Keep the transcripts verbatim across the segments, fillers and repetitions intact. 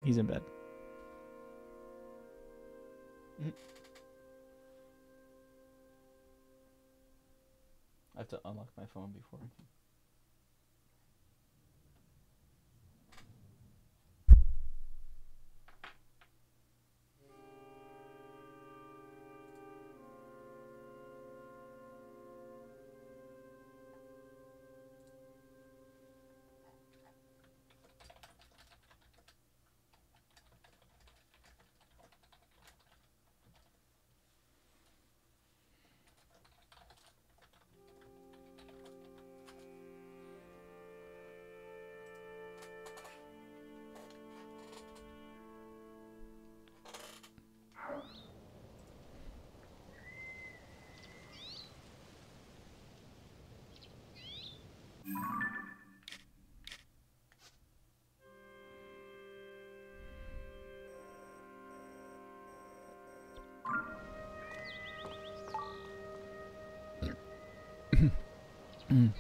He's in bed. I have to unlock my phone before. Mm.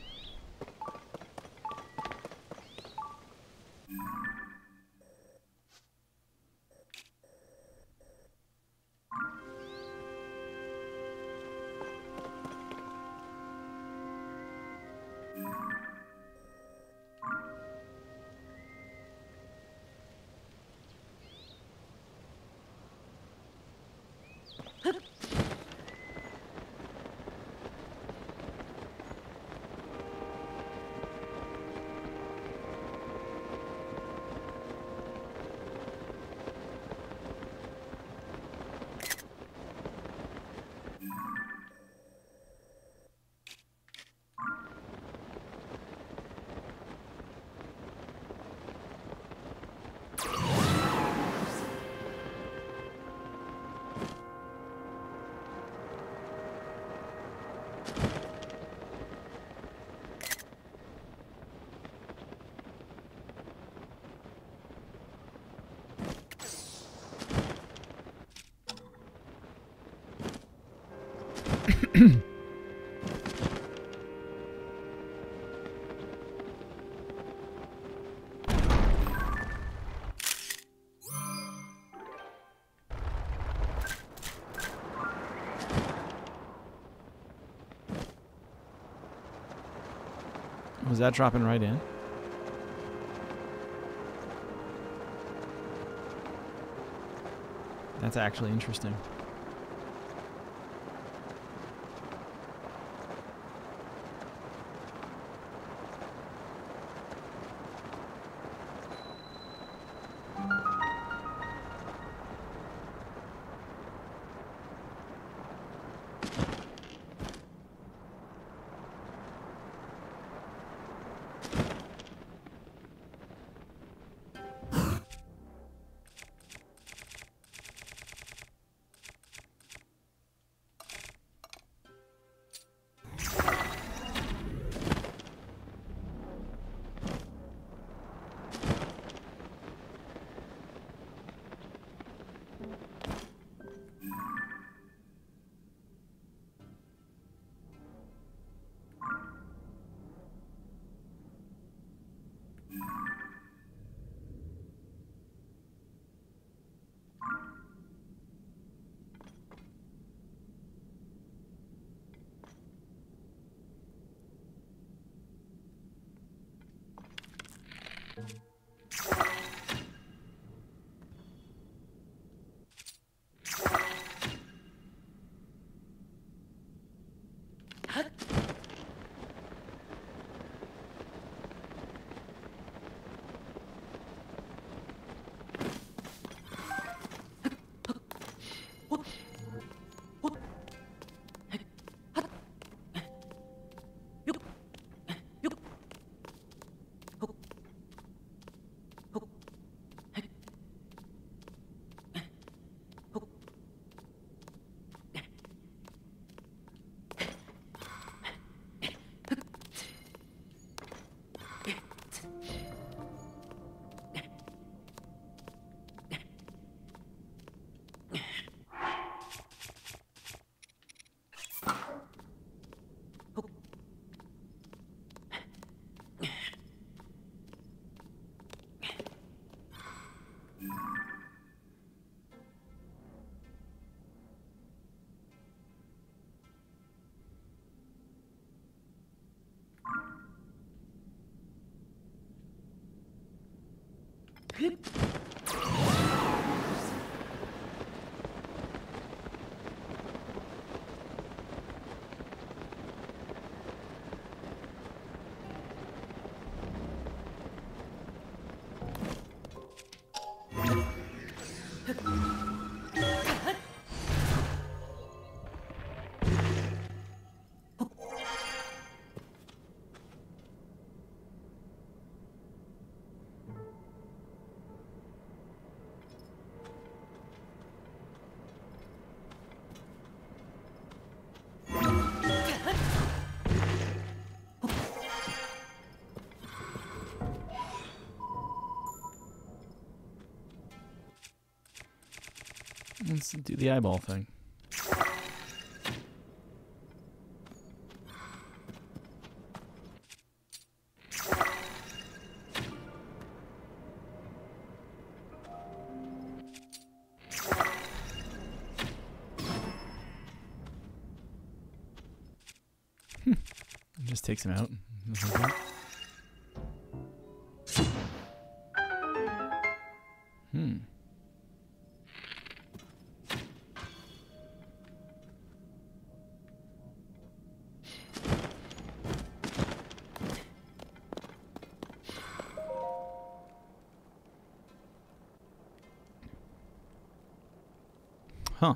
Was that dropping right in? That's actually interesting. Let's do the eyeball thing. It just takes him out. Hmm. Huh.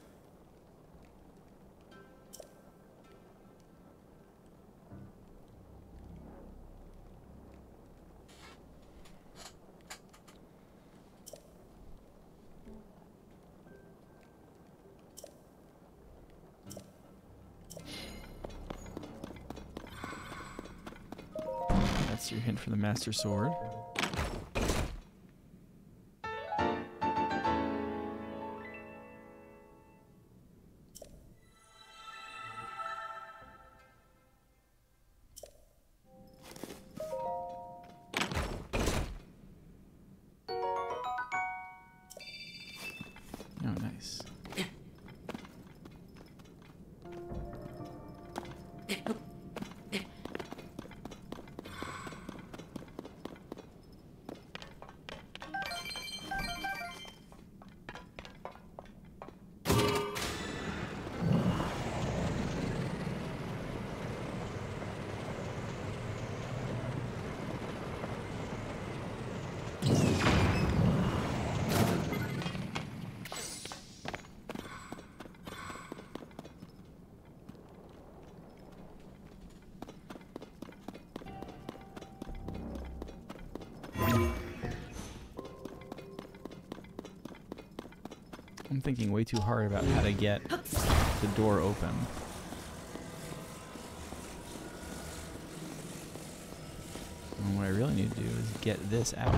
That's your hint for the Master Sword. Oh, nice. I'm thinking way too hard about how to get the door open. And what I really need to do is get this out.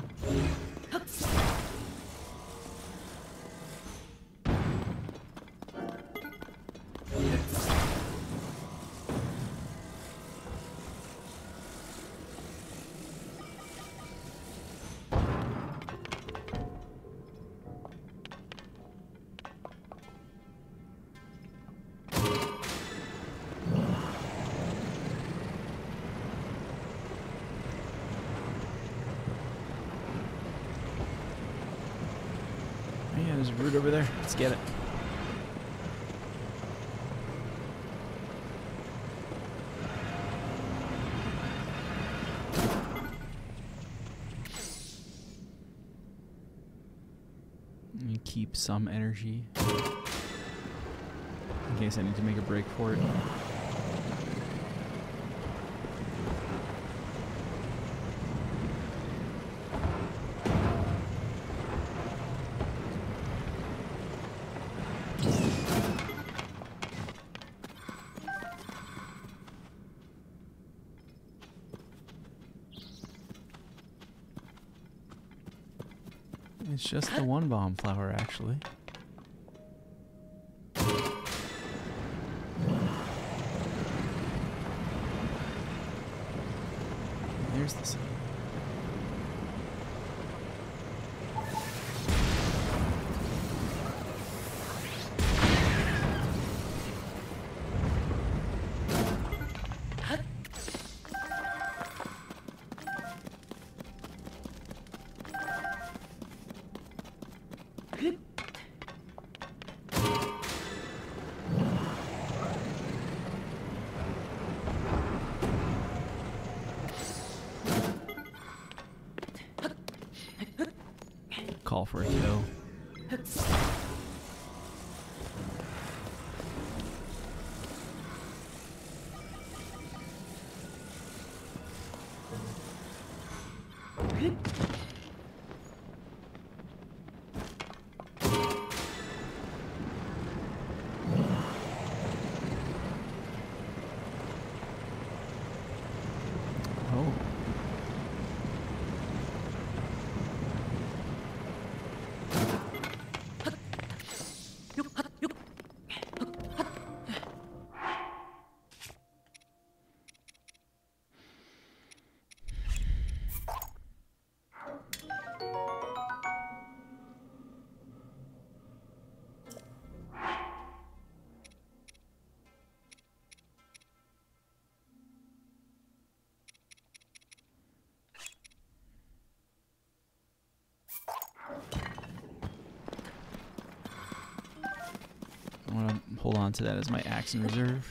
Yeah, there's a root over there. Let's get it. Let me keep some energy in case I need to make a break for it. It's just the one bomb flower, actually. There's the sun. Call for a toe. Oh. I want to hold on to that as my axe in reserve.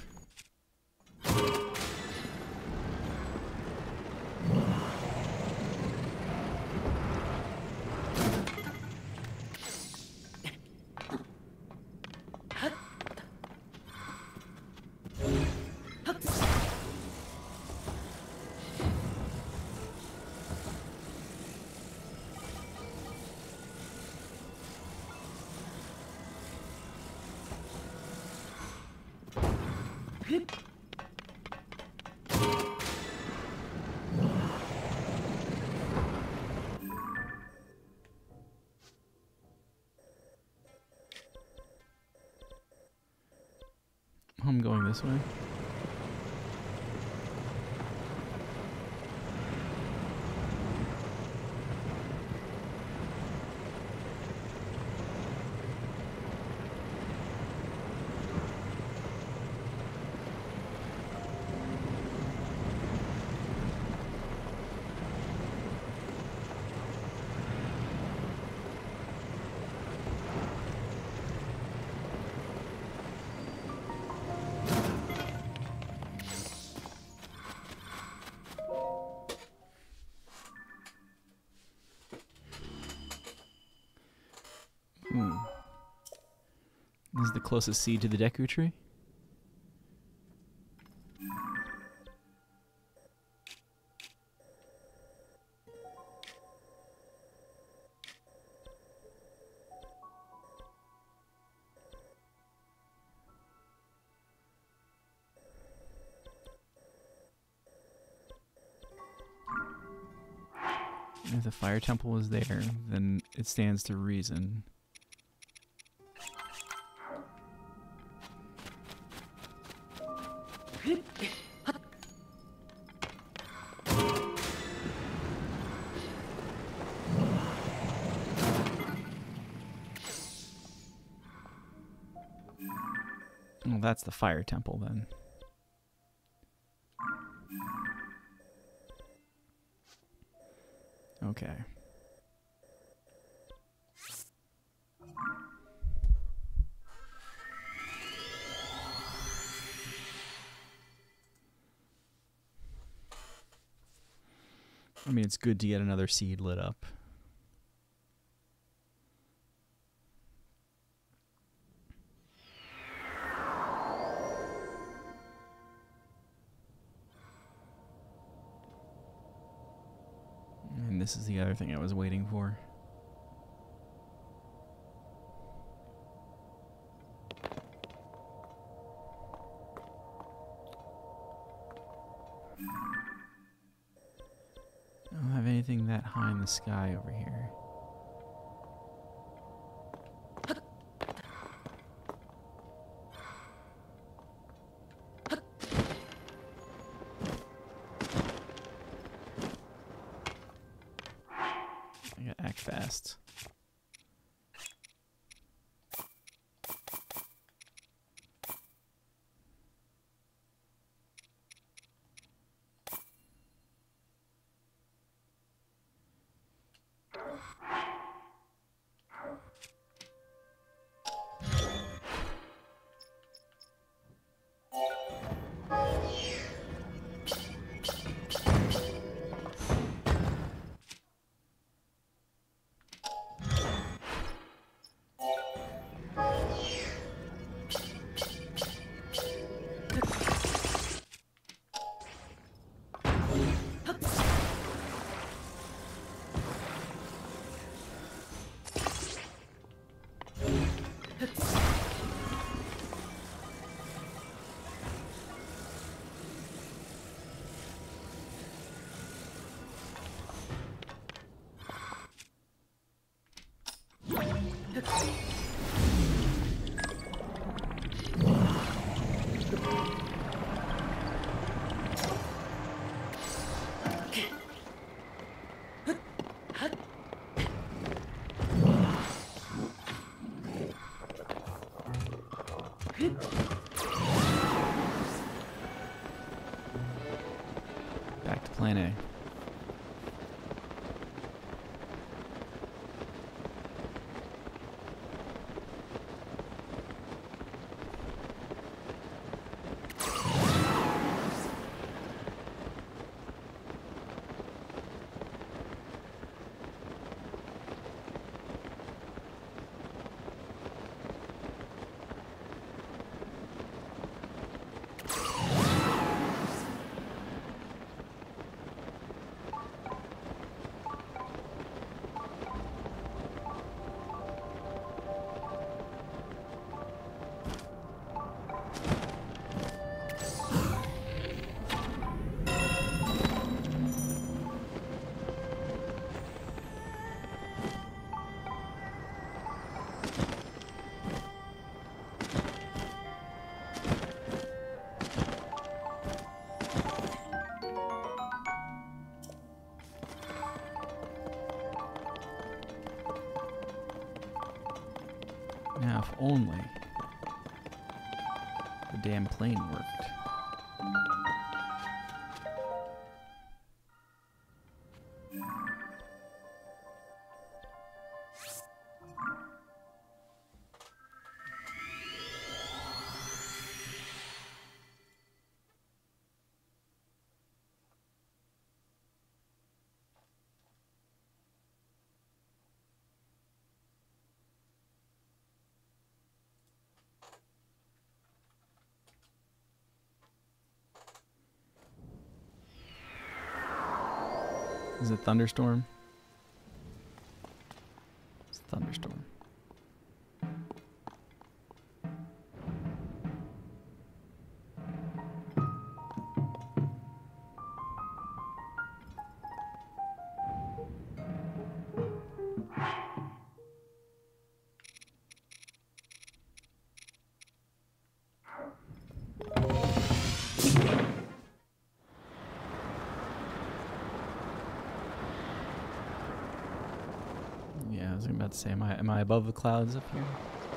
I'm going this way. Hmm. This is the closest seed to the Deku tree. If the fire temple was there, then it stands to reason. Well, that's the fire temple then. Okay. I mean, it's good to get another seed lit up. And this is the other thing I was waiting for. I don't have anything that high in the sky over here. I gotta act fast. Back to plan A. Now, if only the damn plane worked. Is it thunderstorm? It's a thunderstorm. Yeah, I was about to say, am I am I above the clouds up here?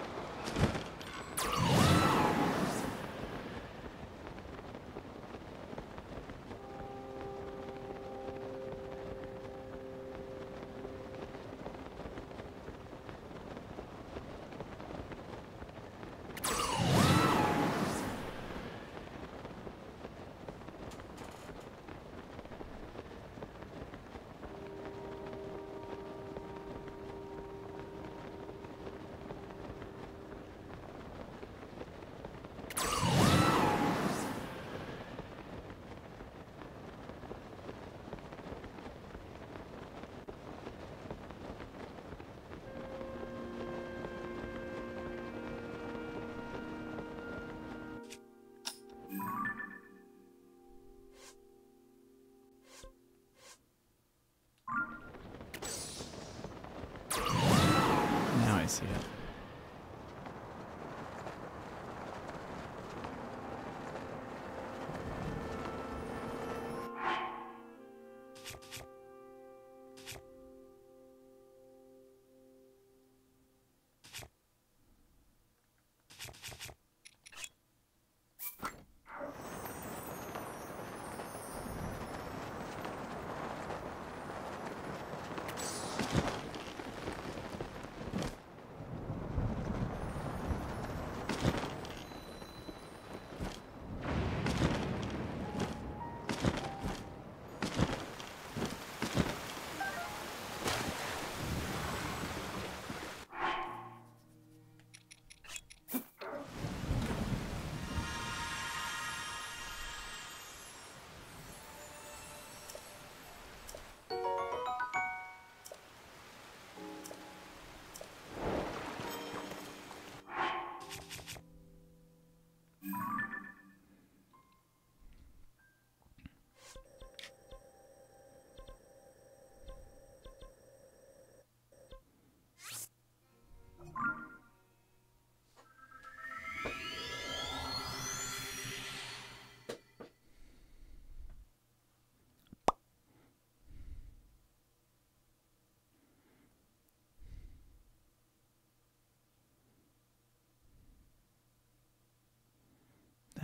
Now I see it.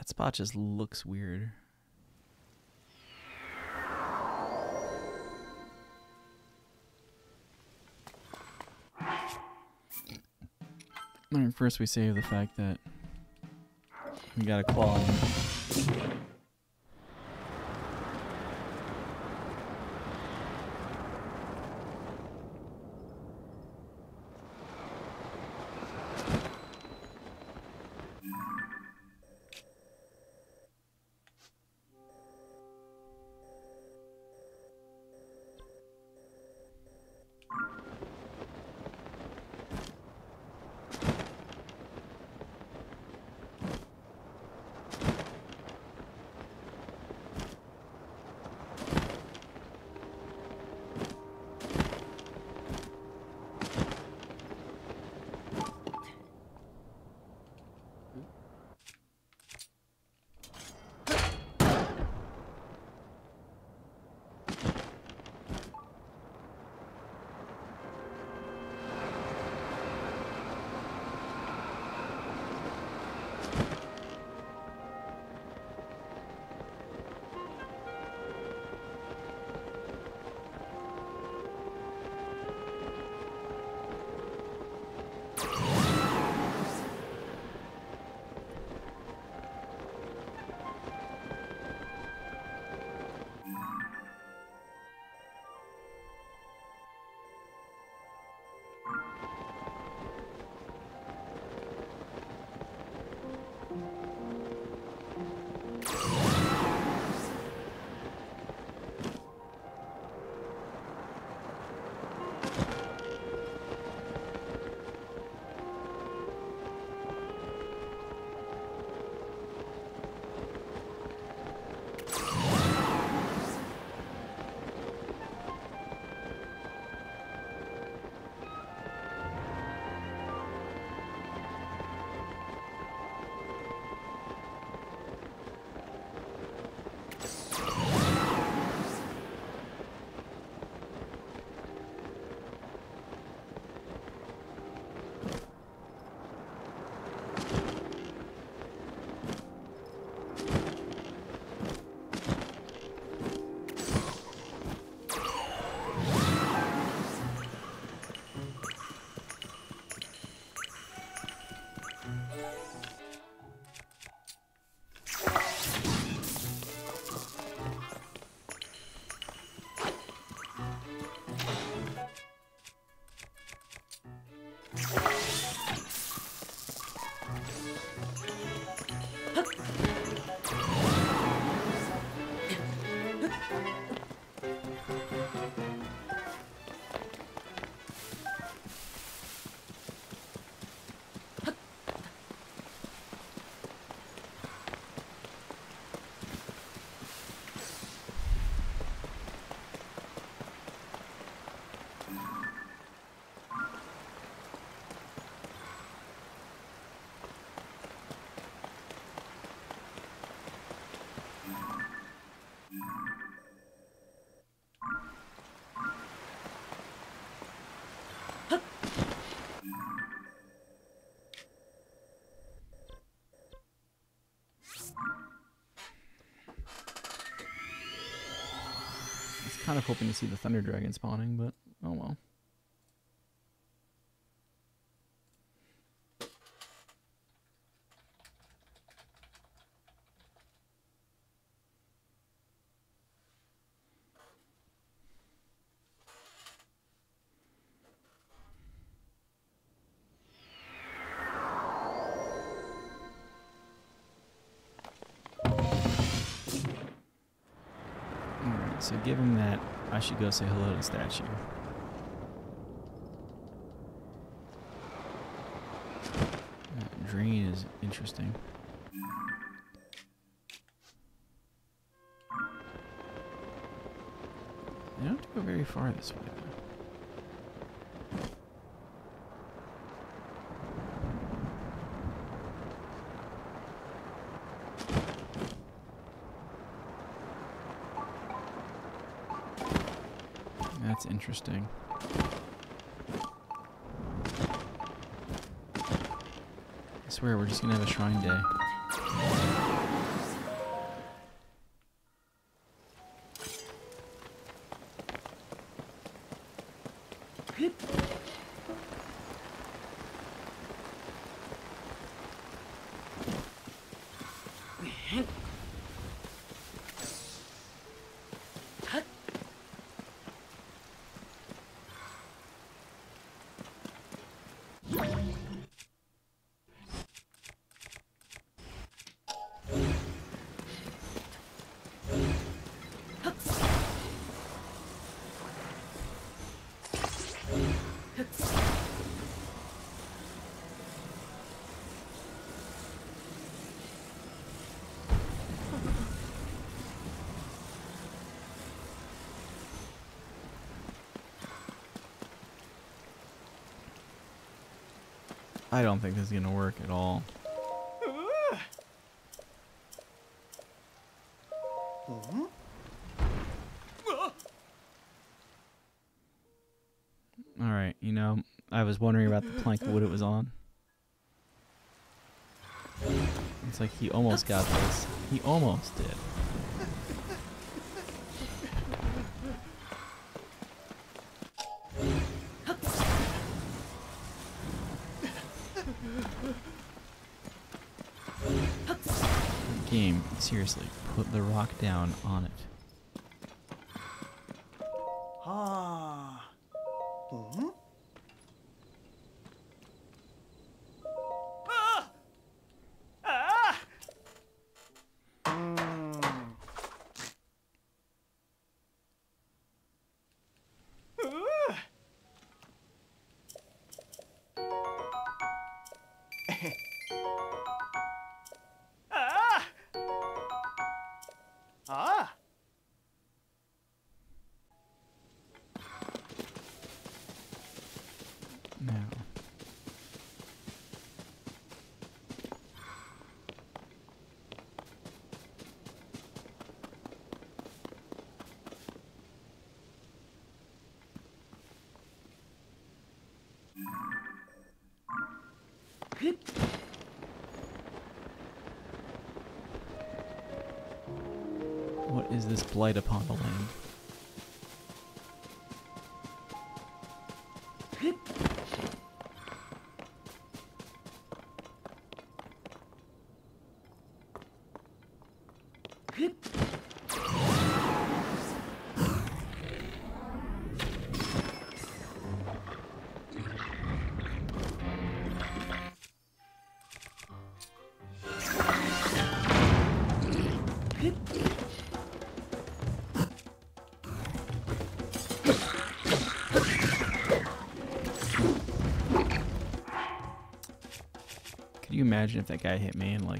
That spot just looks weird. Alright, first we save the fact that we got a claw in here. Kind of hoping to see the Thunder Dragon spawning, but oh well. So given that, I should go say hello to the statue. That drain is interesting. I don't have to go very far this way, though. That's interesting. I swear we're just gonna have a shrine day. I don't think this is gonna work at all. Alright, you know, I was wondering about the plank of wood it was on. It's like he almost got this. He almost did. Game, seriously, put the rock down on it. Ah. Hmm? Ah! Ah! Mm. Uh. Ah! Ah! Now. What is this blight upon the land? Could you imagine if that guy hit me and like...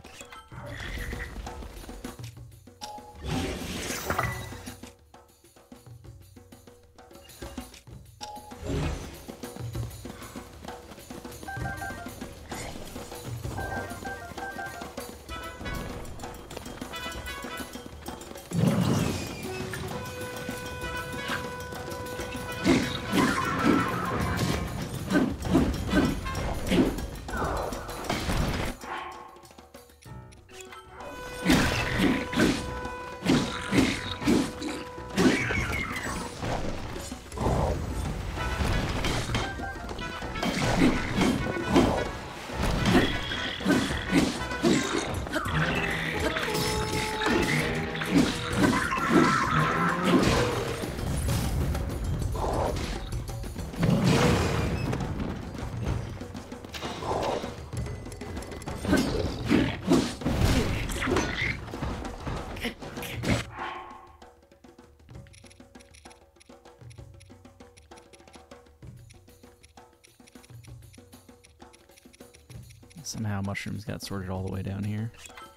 Somehow mushrooms got sorted all the way down here.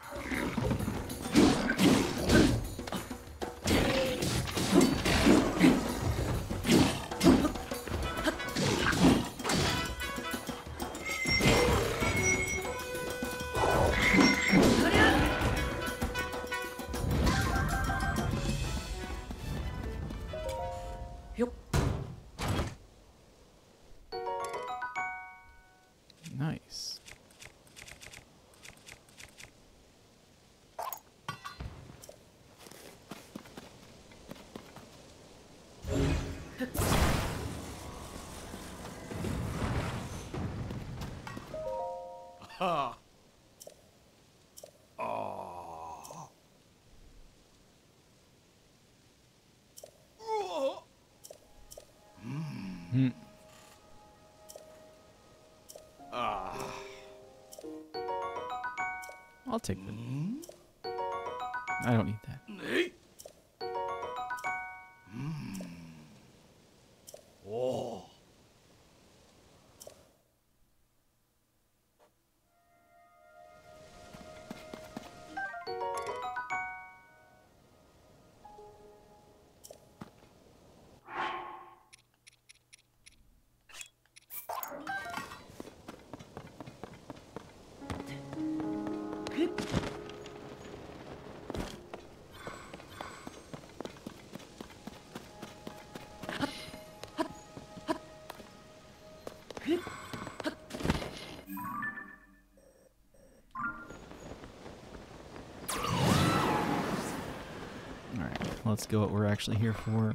Nice. Ah. Oh. Oh. Hmm. Ah. I'll take that. I don't need that. Hey. Oh. Let's go what we're actually here for.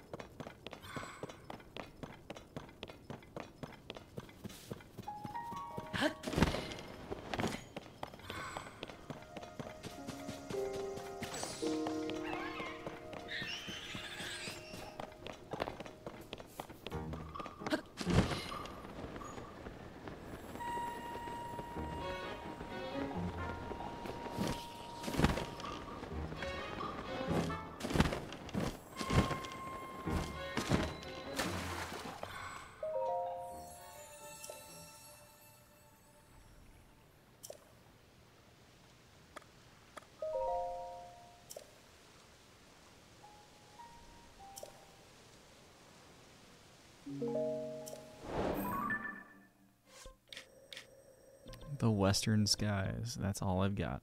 The western skies. That's all I've got.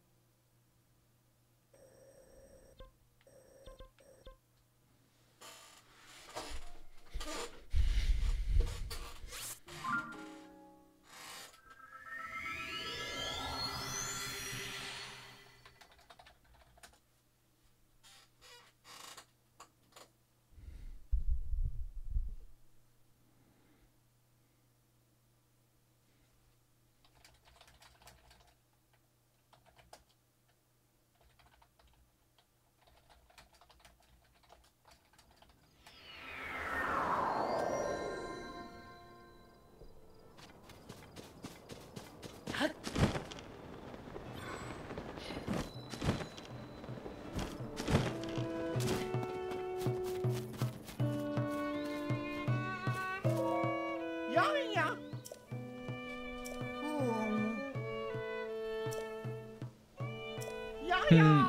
Hmm.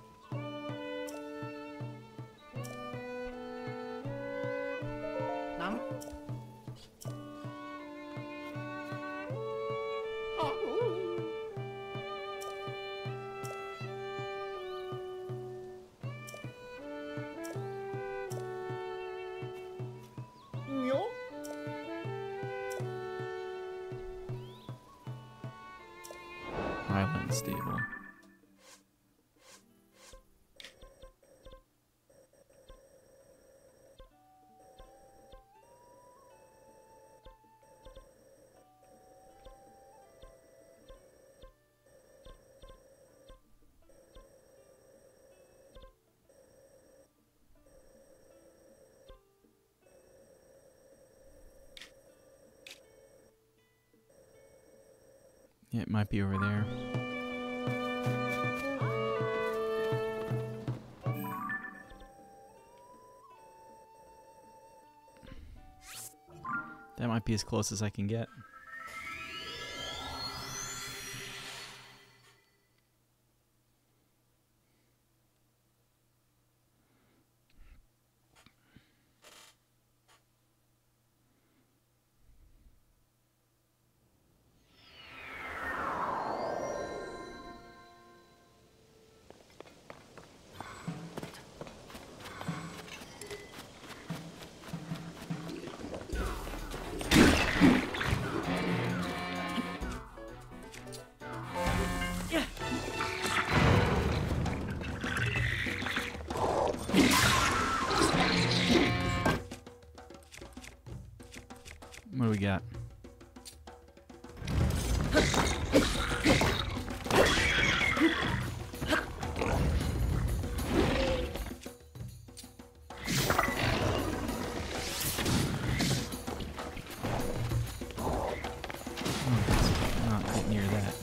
Highland stable. Yeah, it might be over there. That might be as close as I can get. What do we got? Not get near that.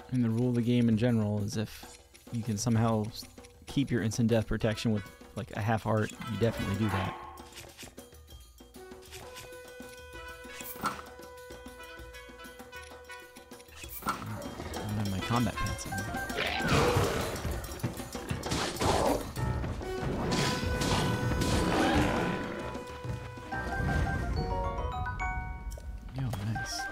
And the rule of the game in general is if you can somehow s- keep your instant death protection with like a half heart, you definitely do that. I don't have my combat pants on. Yo, nice.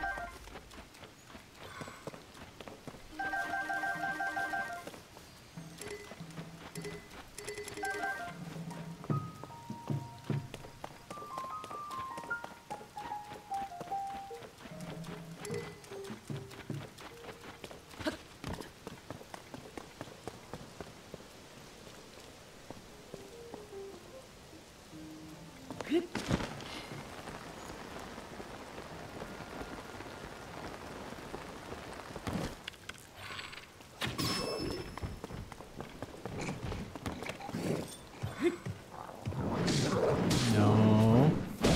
No.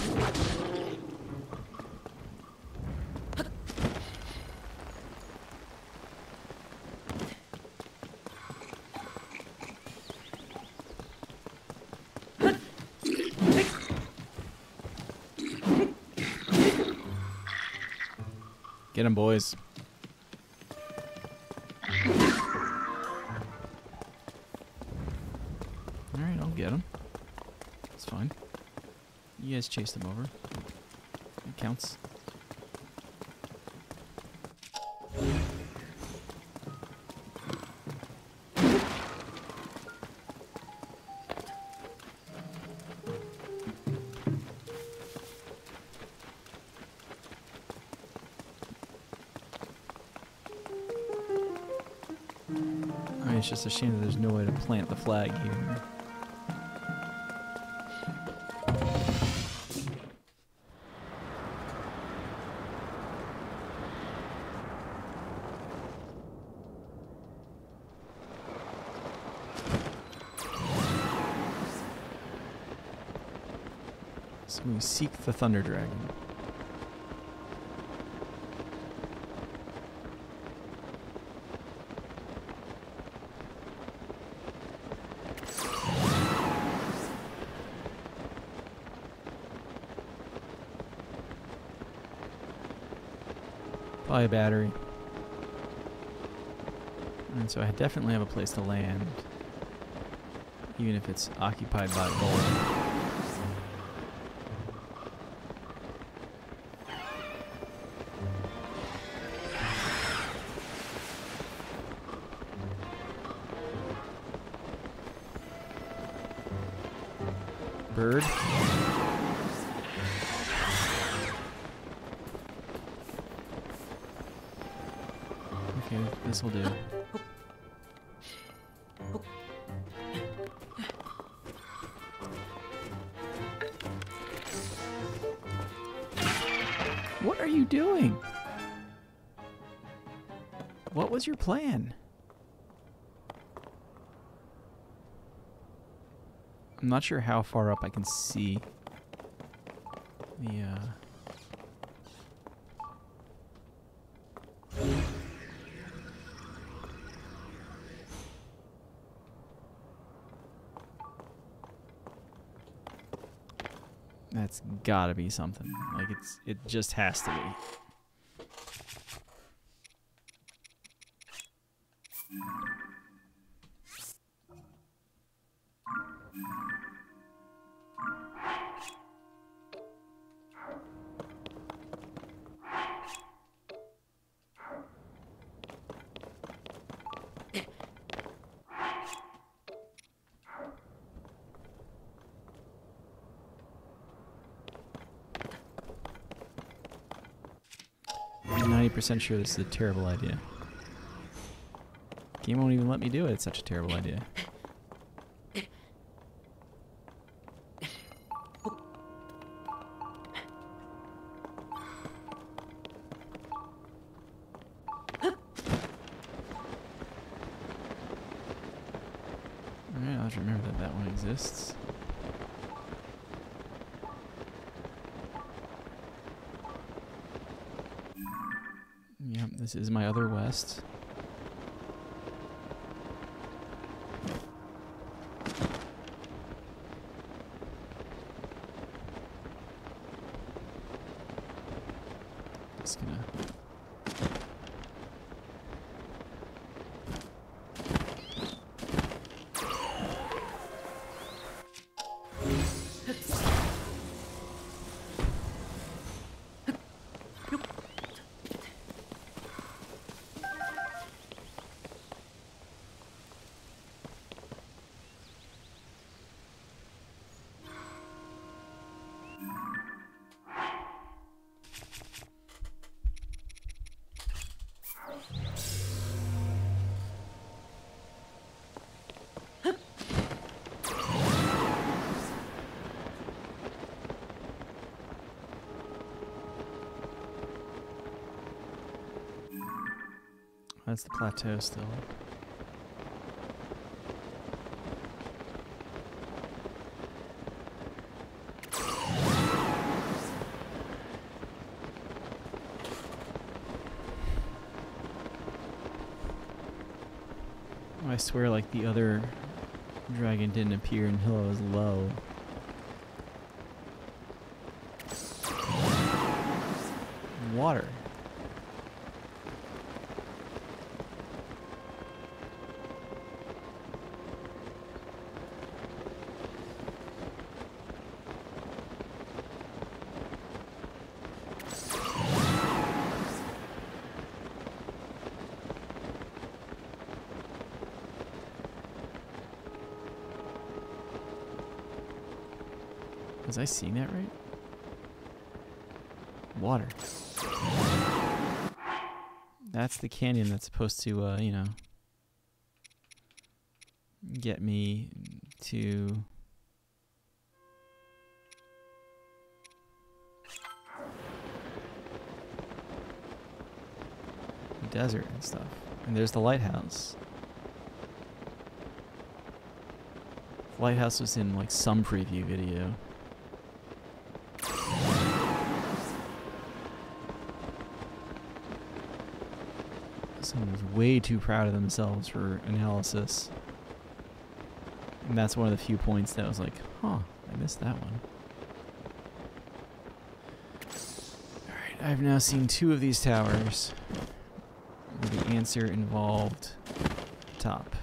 Get him, boys. Alright, I'll get him. It's fine. You guys chased him over. It counts. I mean, it's just a shame that there's no way to plant the flag here. So we seek the Thunder Dragon. Probably a battery. And so I definitely have a place to land, even if it's occupied by gold. Bird. Okay, this will do. What are you doing? What was your plan? I'm not sure how far up I can see the, uh... That's gotta be something. Like, it's, it just has to be. I'm ninety percent sure this is a terrible idea. Game won't even let me do it. It's such a terrible idea. Alright, I'll just remember that that one exists. Yep, this is my other west. just gonna. That's the plateau still. I swear, like, the other dragon didn't appear until I was low. Water. Was I seeing that right? Water. That's the canyon that's supposed to, uh, you know, get me to the desert and stuff. And there's the lighthouse. The lighthouse was in, like, some preview video. Someone was way too proud of themselves for analysis. And that's one of the few points that was like, huh, I missed that one. Alright, I've now seen two of these towers where the answer involved top.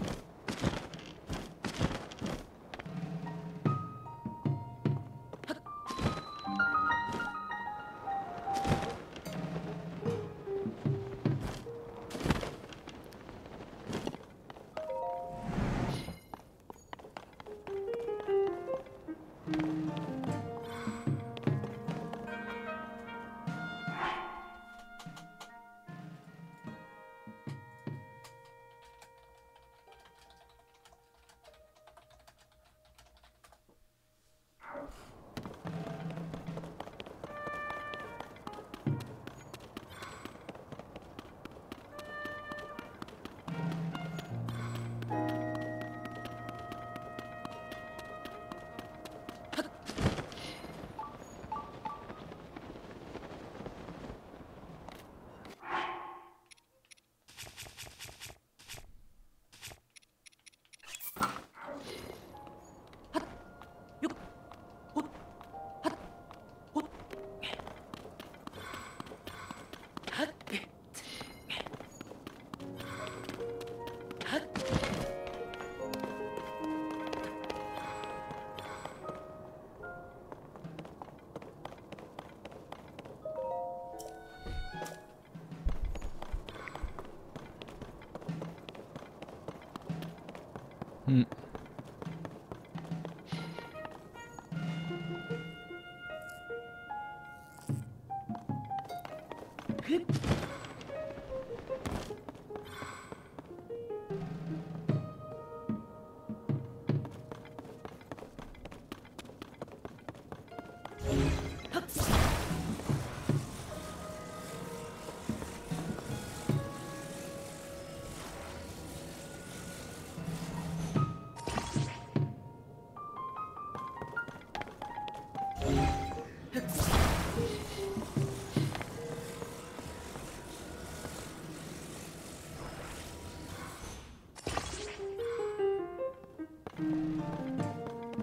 Hmm.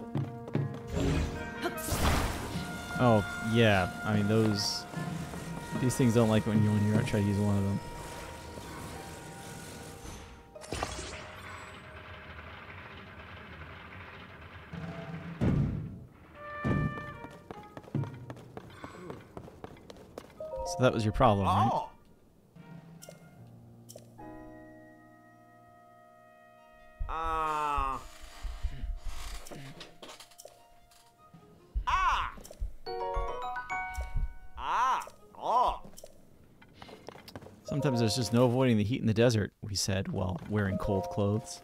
Oh, yeah. I mean, those These things don't like when you when you try to use one of them. So that was your problem, right? Oh. Ah. Ah. Ah. Oh. Sometimes there's just no avoiding the heat in the desert, we said while wearing cold clothes.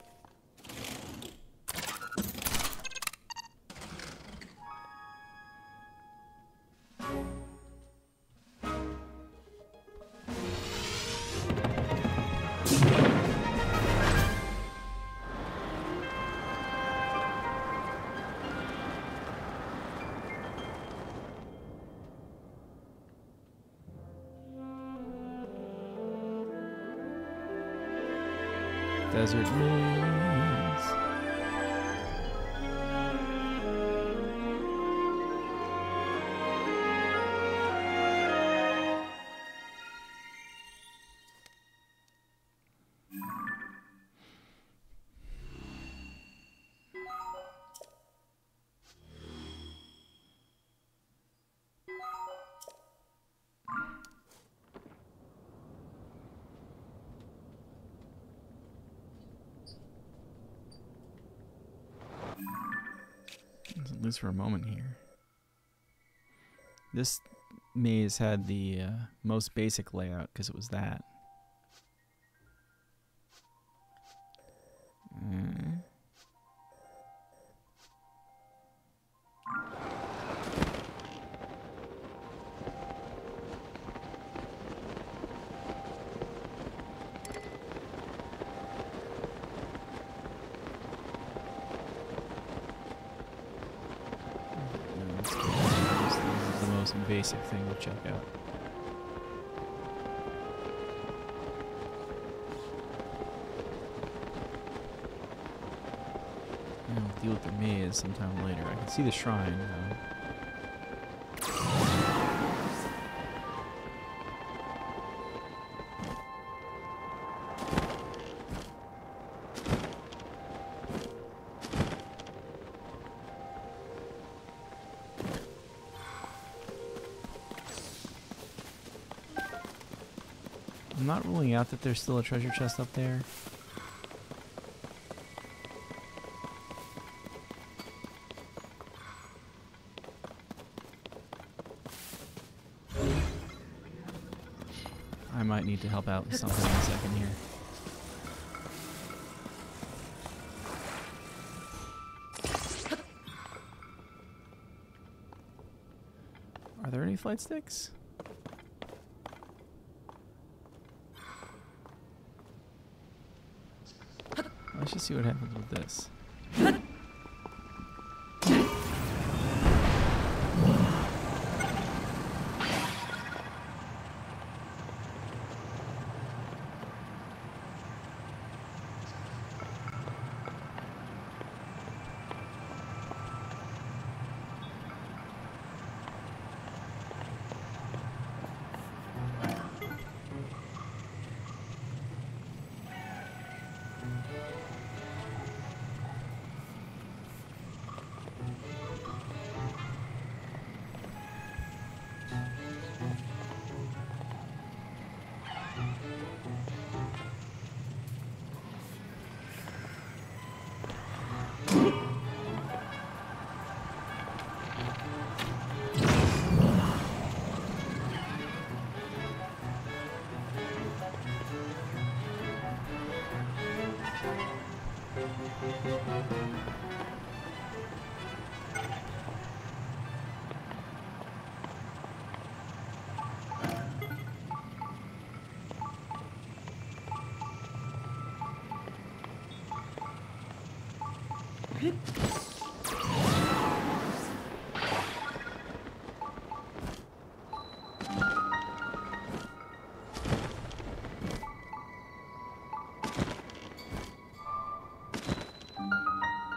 Desert maze. At least for a moment here. This maze had the uh, most basic layout because it was that. Mm. This is the most basic thing to check out. I'll deal with the maze sometime later. I can see the shrine though. I'm not ruling out that there's still a treasure chest up there. I might need to help out with something in a second here. Are there any flight sticks? Let's just see what happens with this.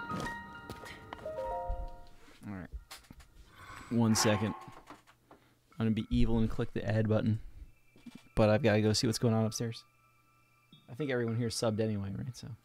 One second. I'm gonna be evil and click the add button. But I've got to go see what's going on upstairs. I think everyone here is subbed anyway, right? So.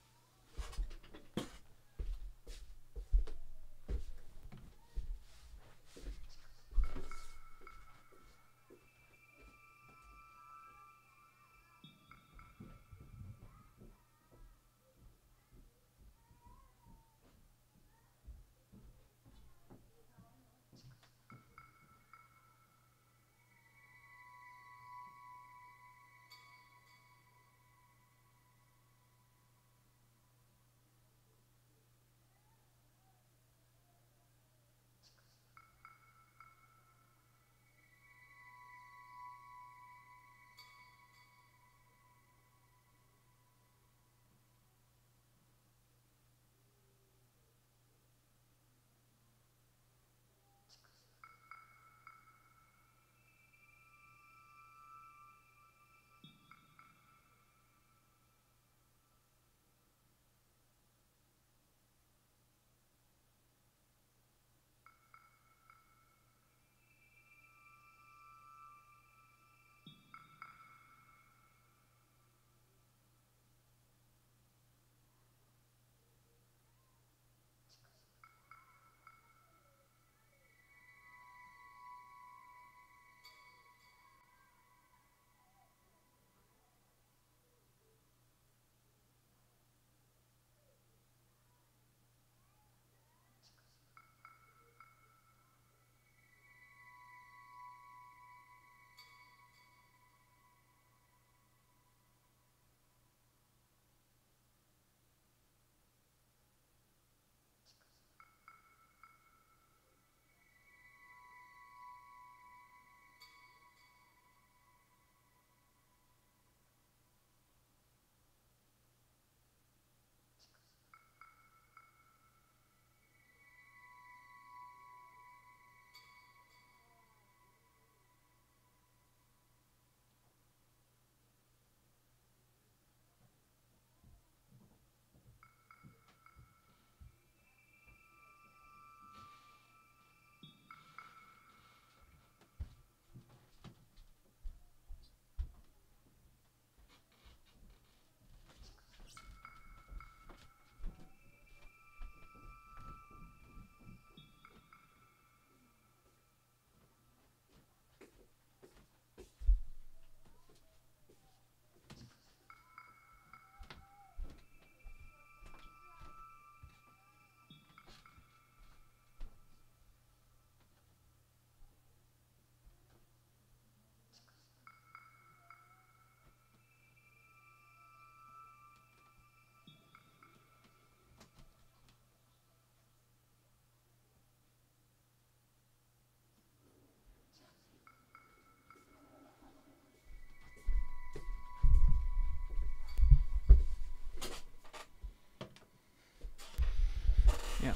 Yeah.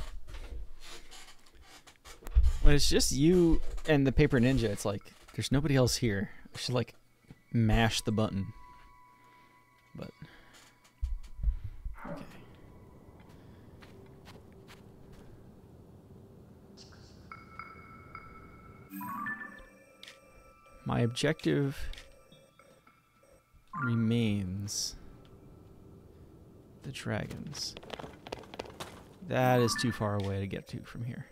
When it's just you and the Paper Ninja, it's like there's nobody else here. I should like mash the button. But okay. My objective remains the dragons. That is too far away to get to from here.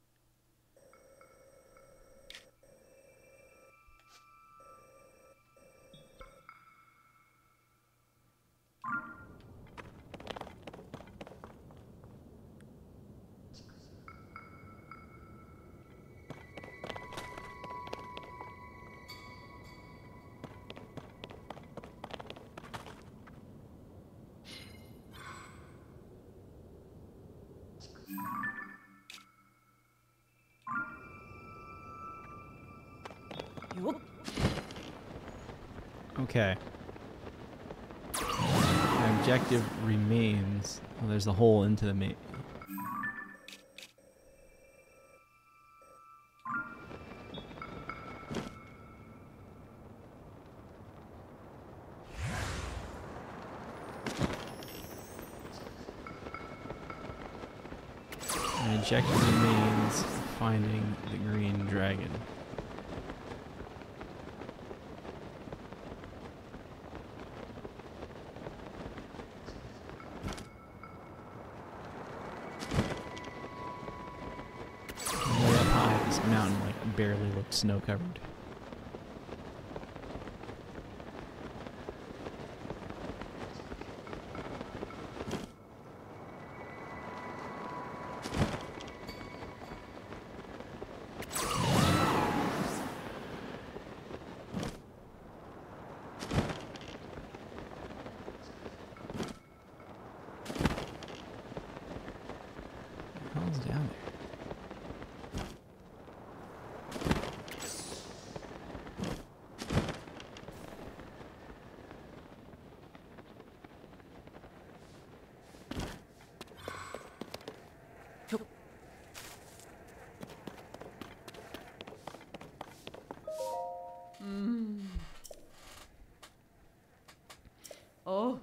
Okay. My objective remains. Well, there's a hole into the mate. My objective remains finding the green dragon. Way up high, this mountain like barely looked snow covered. Down there. Mm. Oh.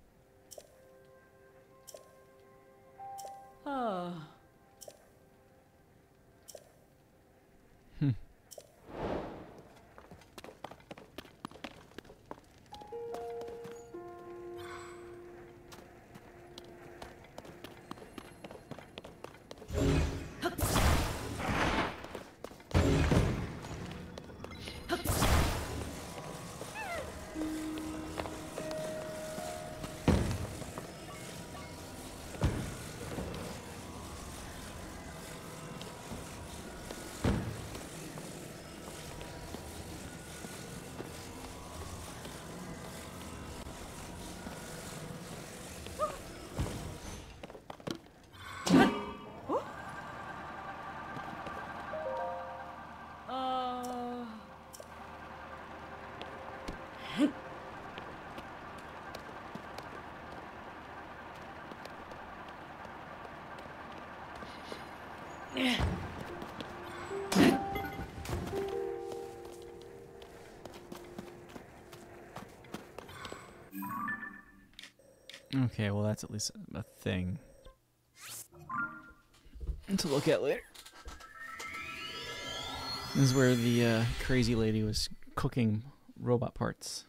Ah. Hmm. Uh. Okay, well that's at least a thing to look at later. This is where the uh, crazy lady was cooking robot parts.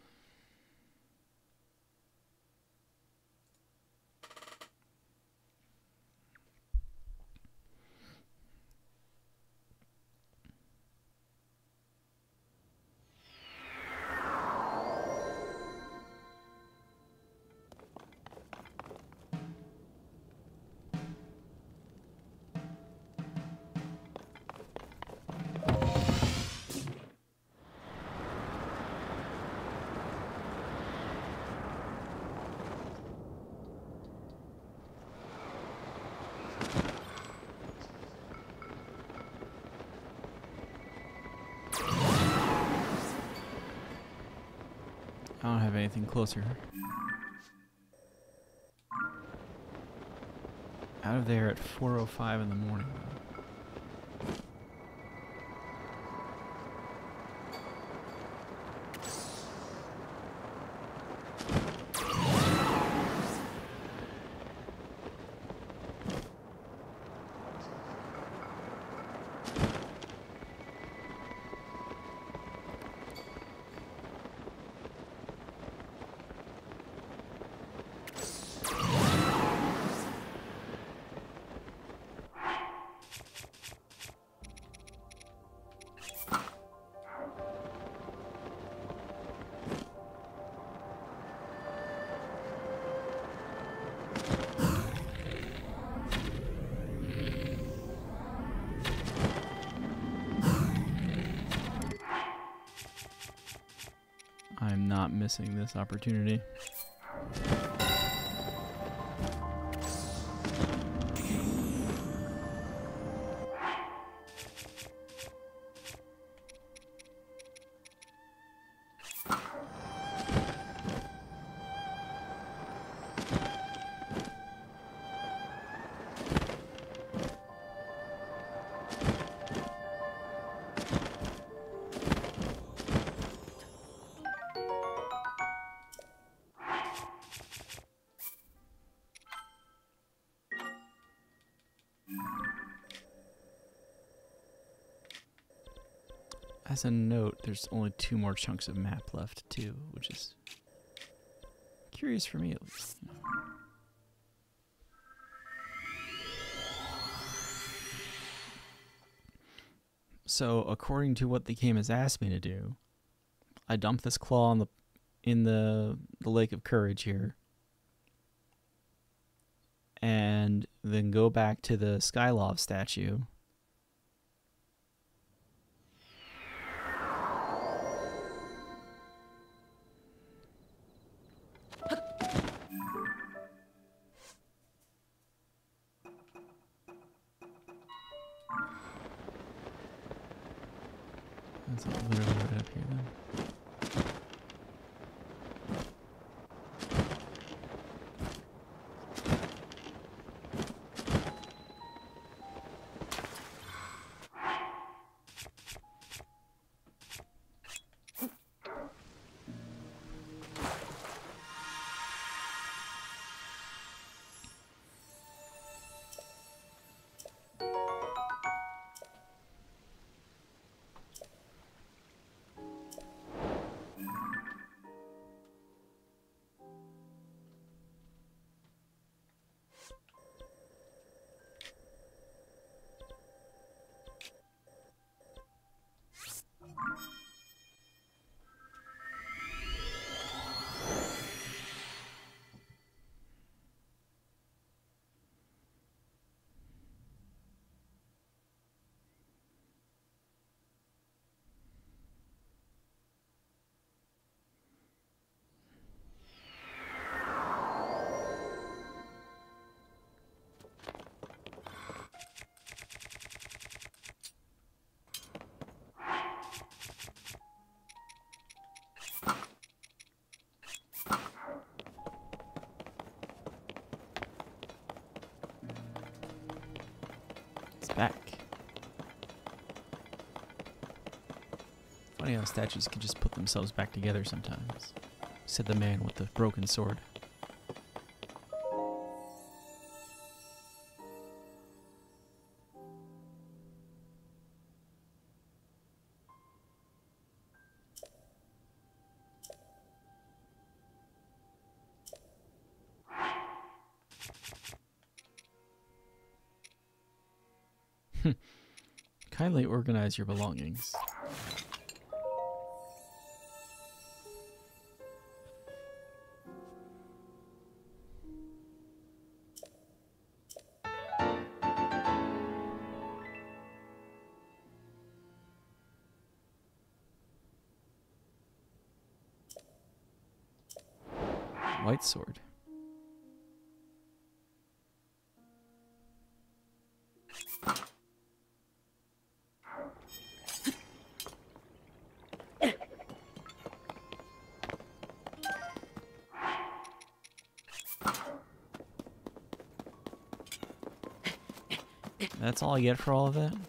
I don't have anything closer. Out of there at four oh five in the morning. I'm not missing this opportunity. As a note, there's only two more chunks of map left too, which is curious for me at least. So according to what the game has asked me to do, I dump this claw in the in the the Lake of Courage here, and then go back to the Skylov statue. That's literally right up here then. Back. Funny how statues can just put themselves back together sometimes, said the man with the broken sword. Kindly organize your belongings. White sword. That's all I get for all of that?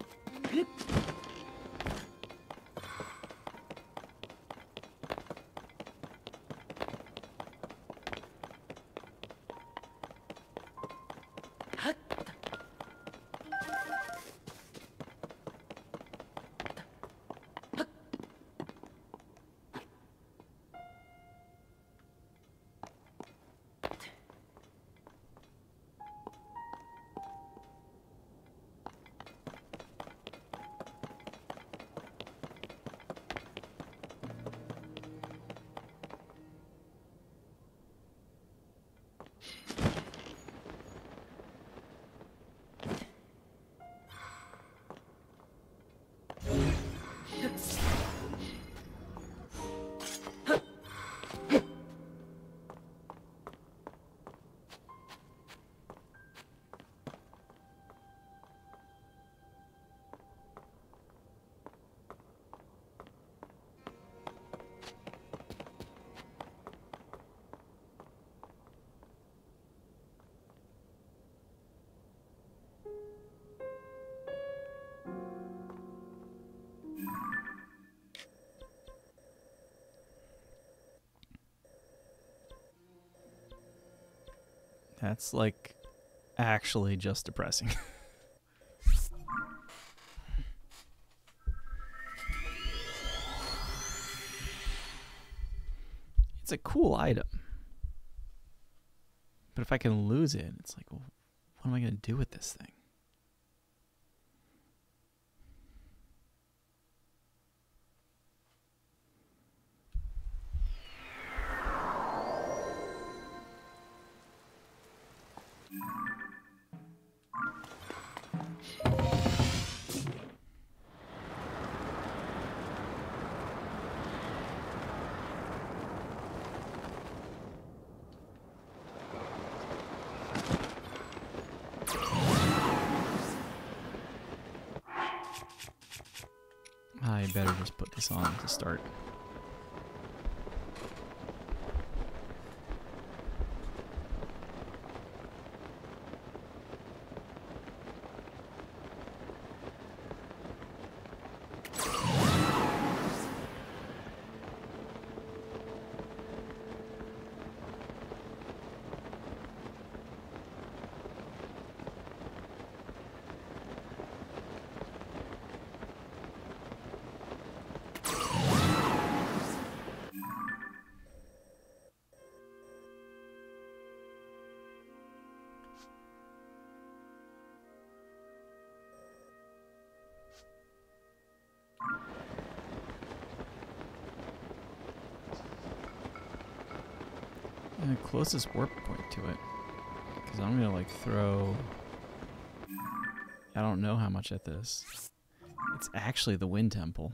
That's like actually just depressing. It's a cool item. But if I can lose it, it's like, well, what am I going to do with this thing? I better just put this on to start. The closest warp point to it, because I'm gonna like throw, I don't know how much at this. It's actually the wind temple.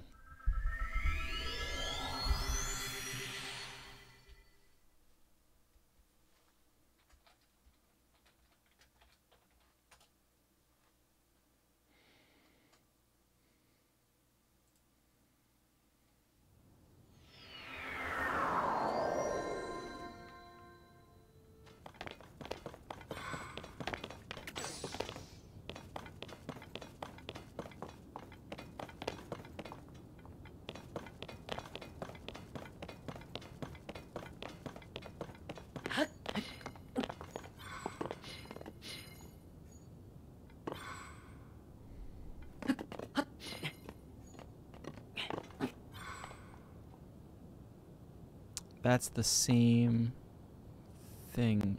That's the same thing.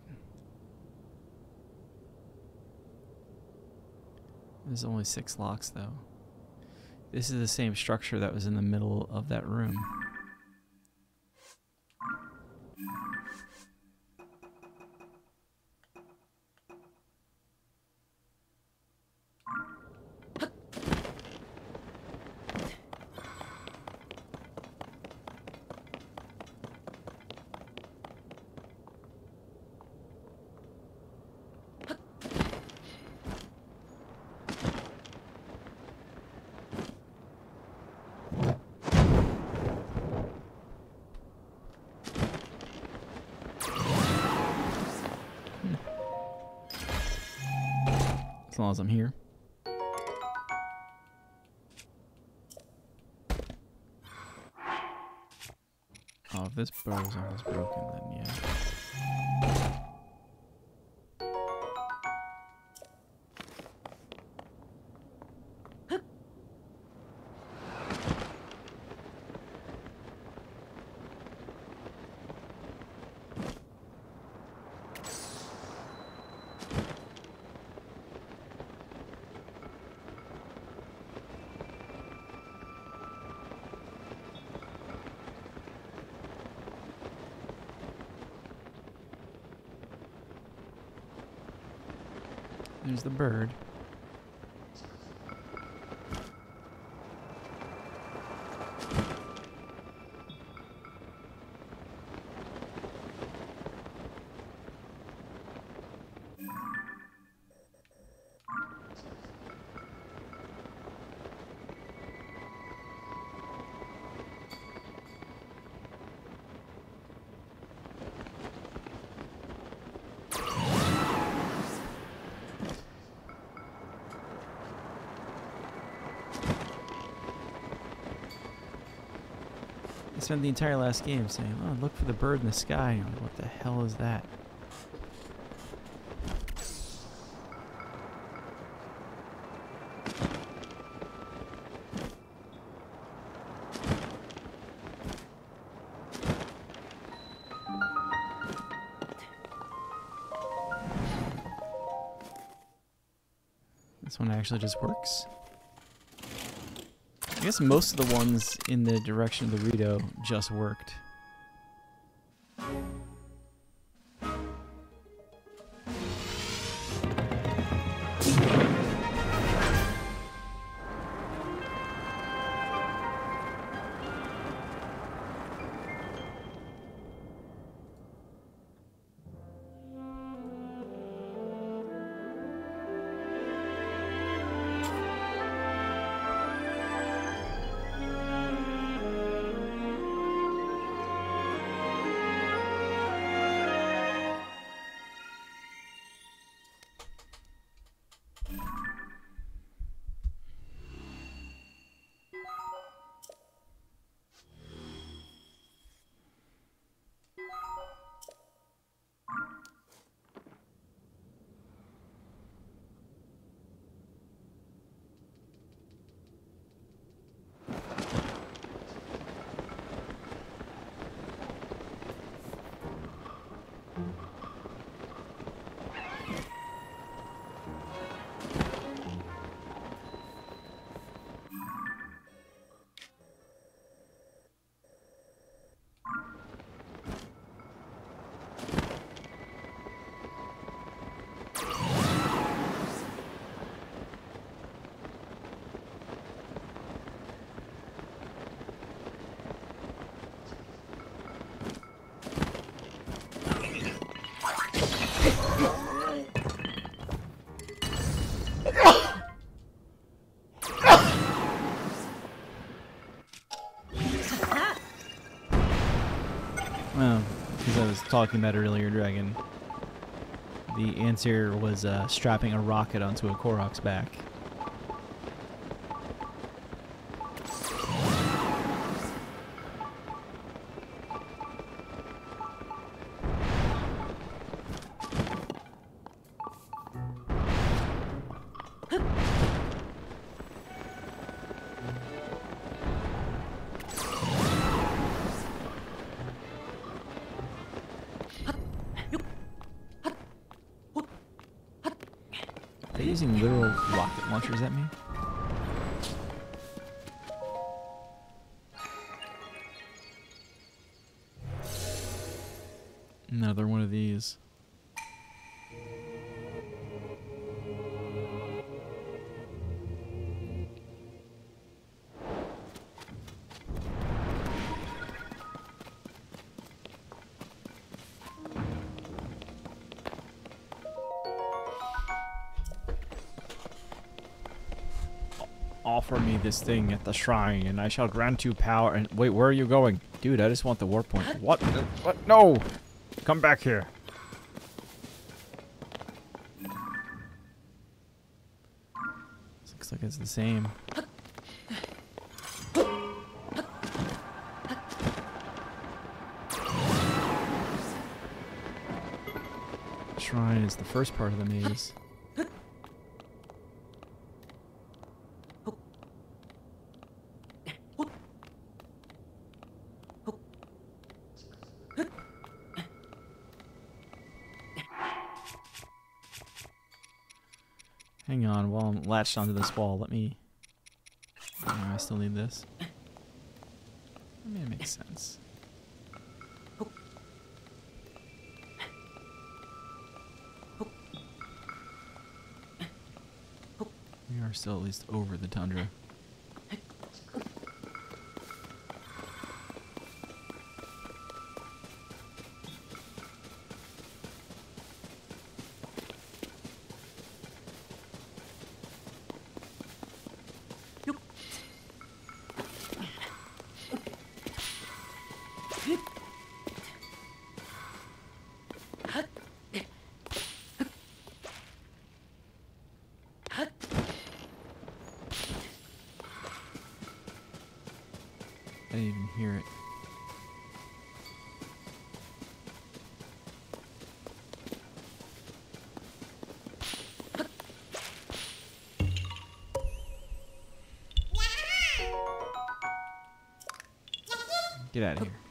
There's only six locks though. This is the same structure that was in the middle of that room. As long as I'm here. Oh, if this bow's almost broken, then yeah. There's the bird. I spent the entire last game saying, oh, look for the bird in the sky. And I'm like, what the hell is that? This one actually just works. I guess most of the ones in the direction of the Rito just worked. Well, because I was talking about earlier, Dragon. The answer was uh, strapping a rocket onto a Korok's back. Are they using literal rocket launchers at me? Another one of these. Offer me this thing at the shrine, and I shall grant you power. And wait, where are you going, dude? I just want the warp point. What? What? No! Come back here. This looks like it's the same. Shrine is the first part of the maze. Hang on, while I'm latched onto this wall, let me... Oh, I still need this. I mean, it makes sense. We are still at least over the tundra. I didn't even hear it. Get out of here.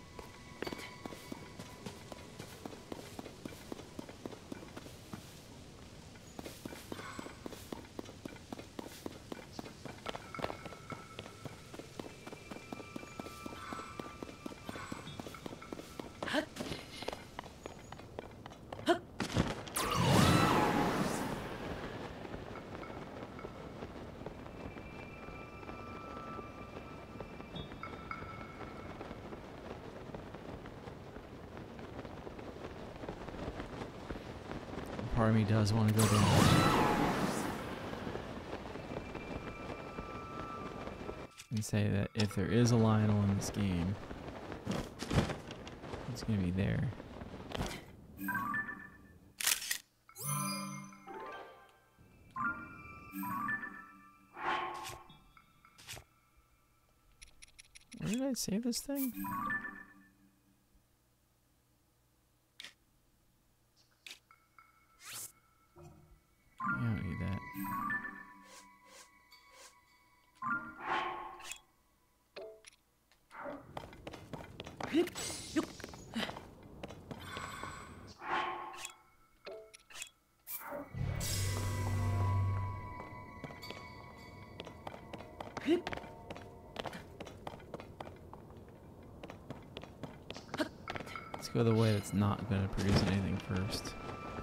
Part of me does want to go down and say that if there is a Lionel in this game, it's gonna be there. Where did I save this thing? I don't need that. Let's go the way that's not going to produce anything first.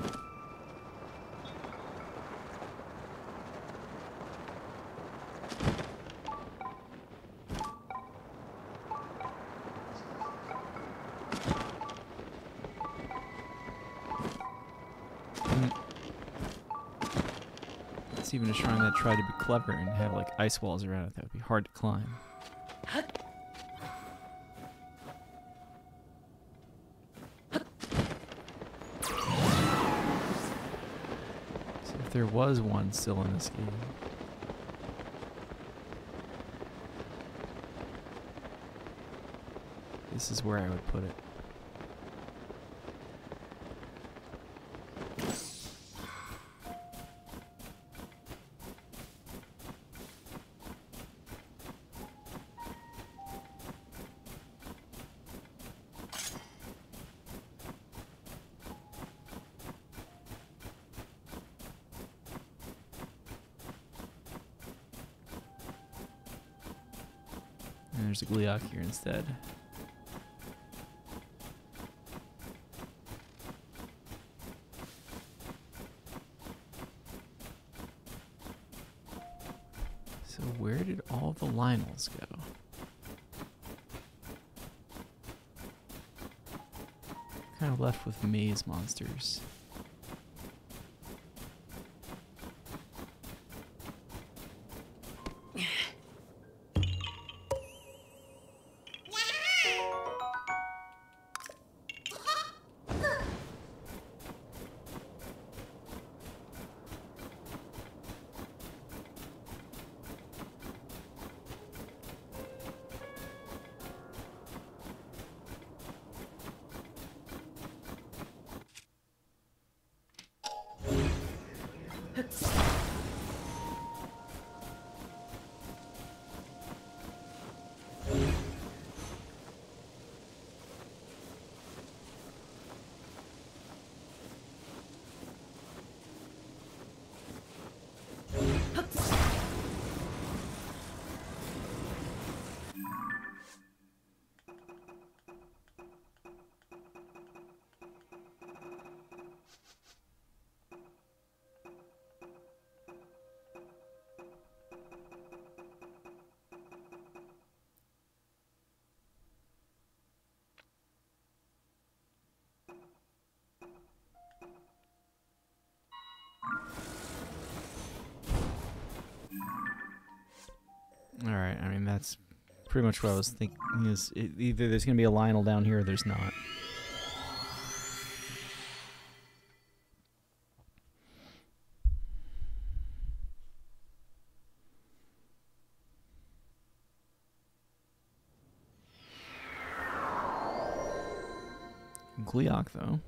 It's even a shrine that tried to be clever and have like ice walls around it that would be hard to climb. there was one still in this game. This is where I would put it. And there's a Gliok here instead. So where did all the Lionels go? Kind of left with maze monsters. Alright, I mean, that's pretty much what I was thinking. Is it, either there's going to be a Lionel down here or there's not. Gliok, though.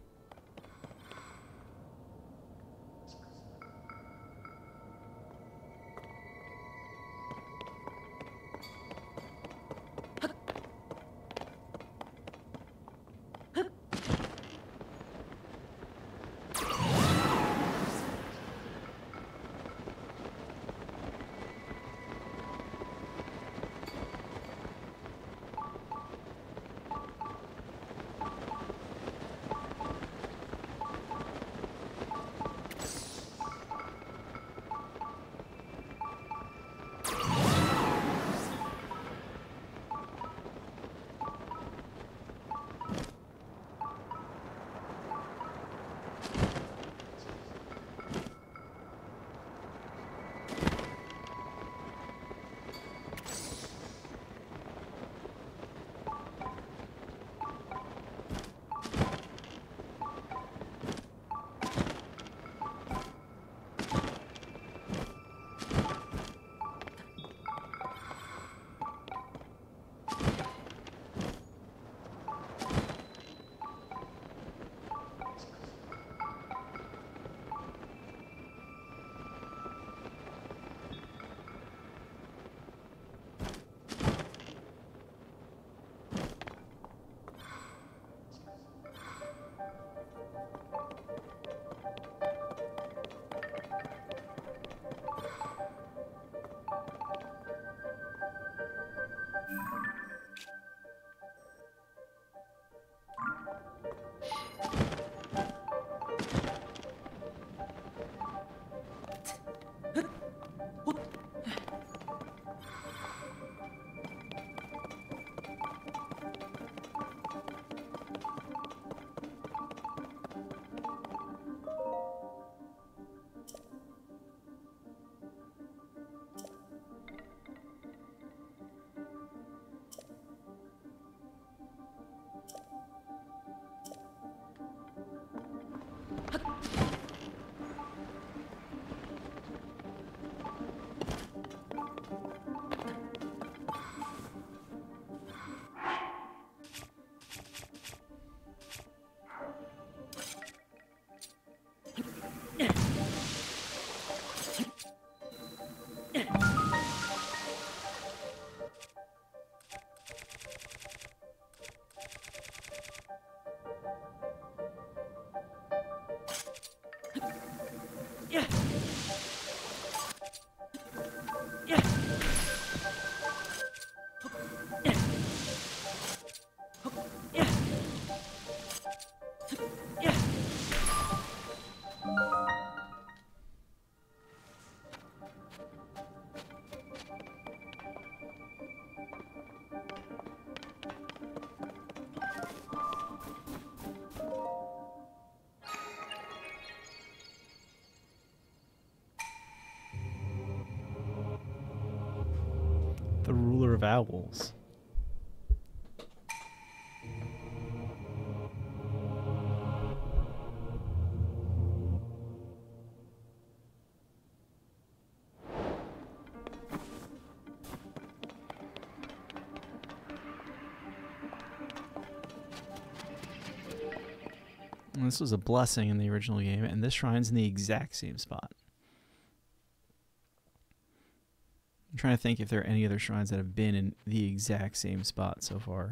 The ruler of owls. This was a blessing in the original game, and this shrine's in the exact same spot. I'm trying to think if there are any other shrines that have been in the exact same spot so far.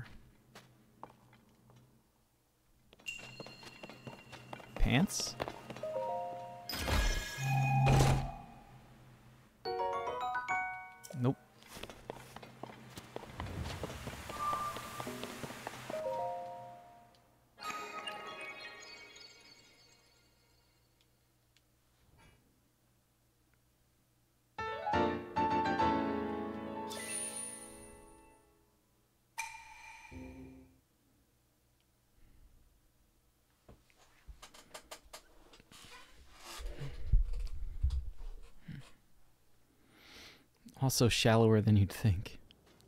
Pants? Nope. Also shallower than you'd think.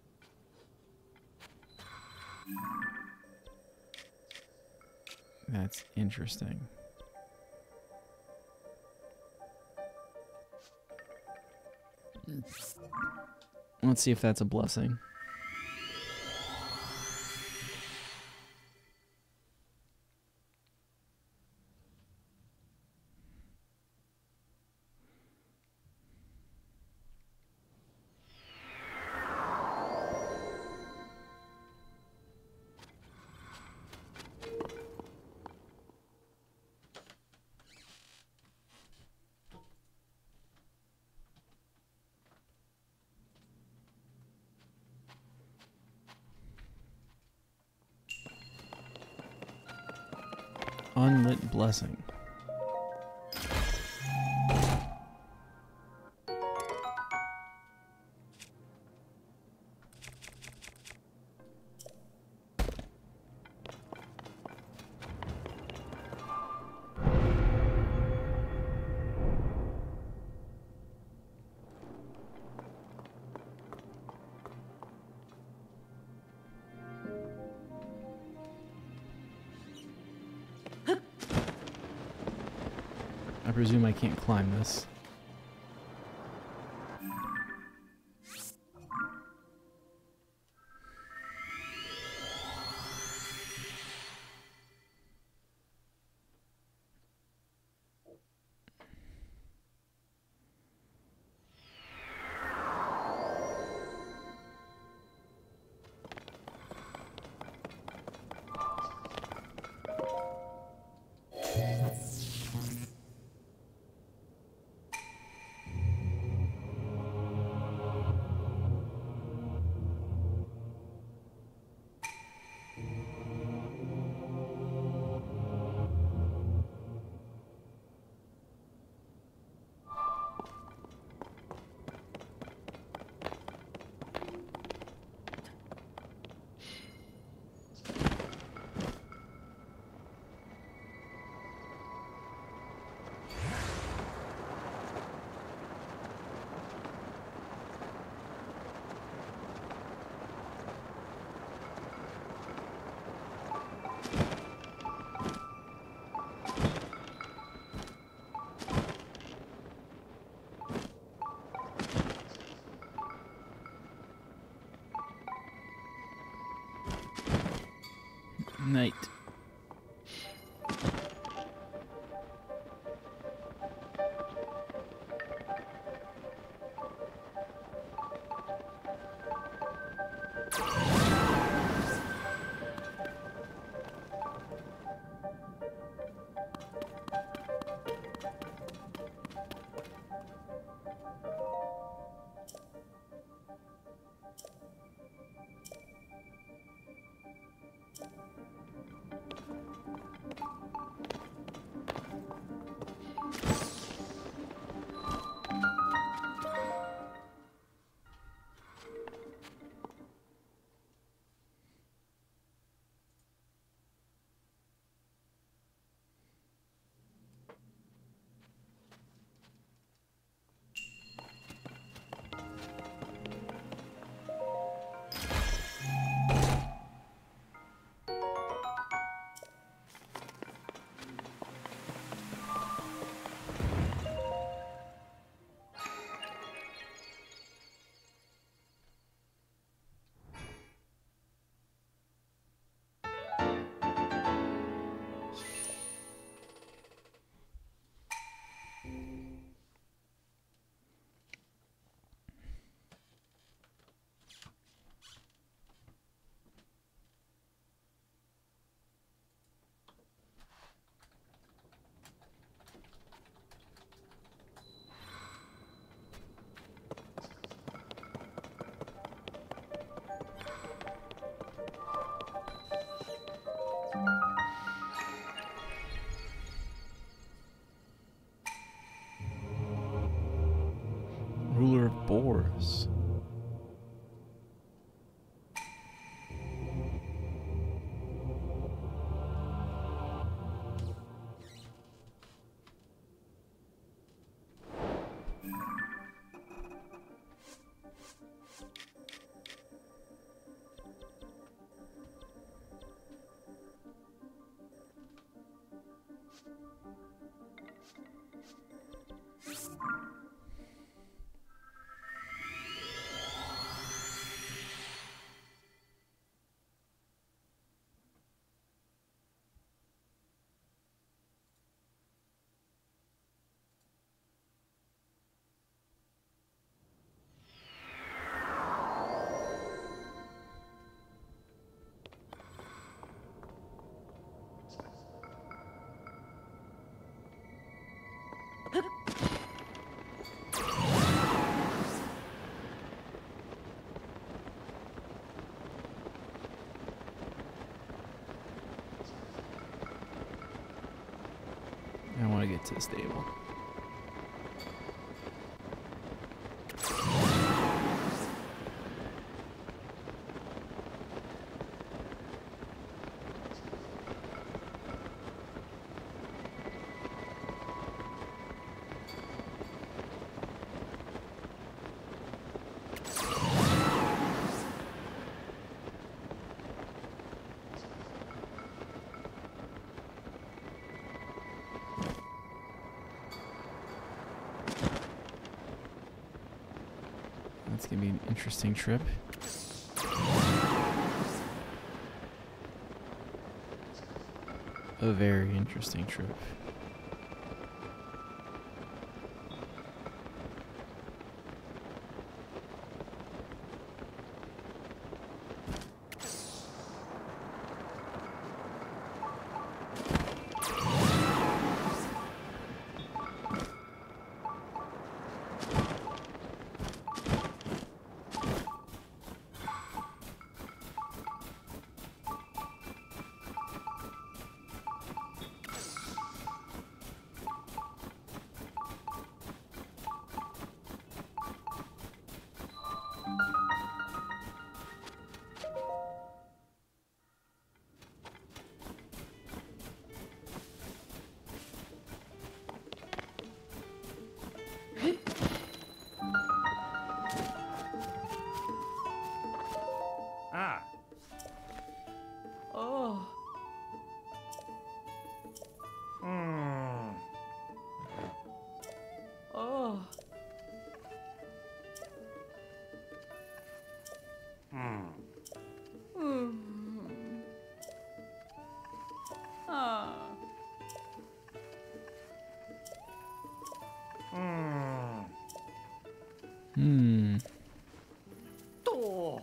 That's interesting. Let's see if that's a blessing. Unlit blessing. I presume I can't climb this. Night. get to the stable. That's gonna be an interesting trip. A very interesting trip. Ah. Oh. Hmm. Oh. Hmm. Mm. Ah. Hmm. Hmm. To.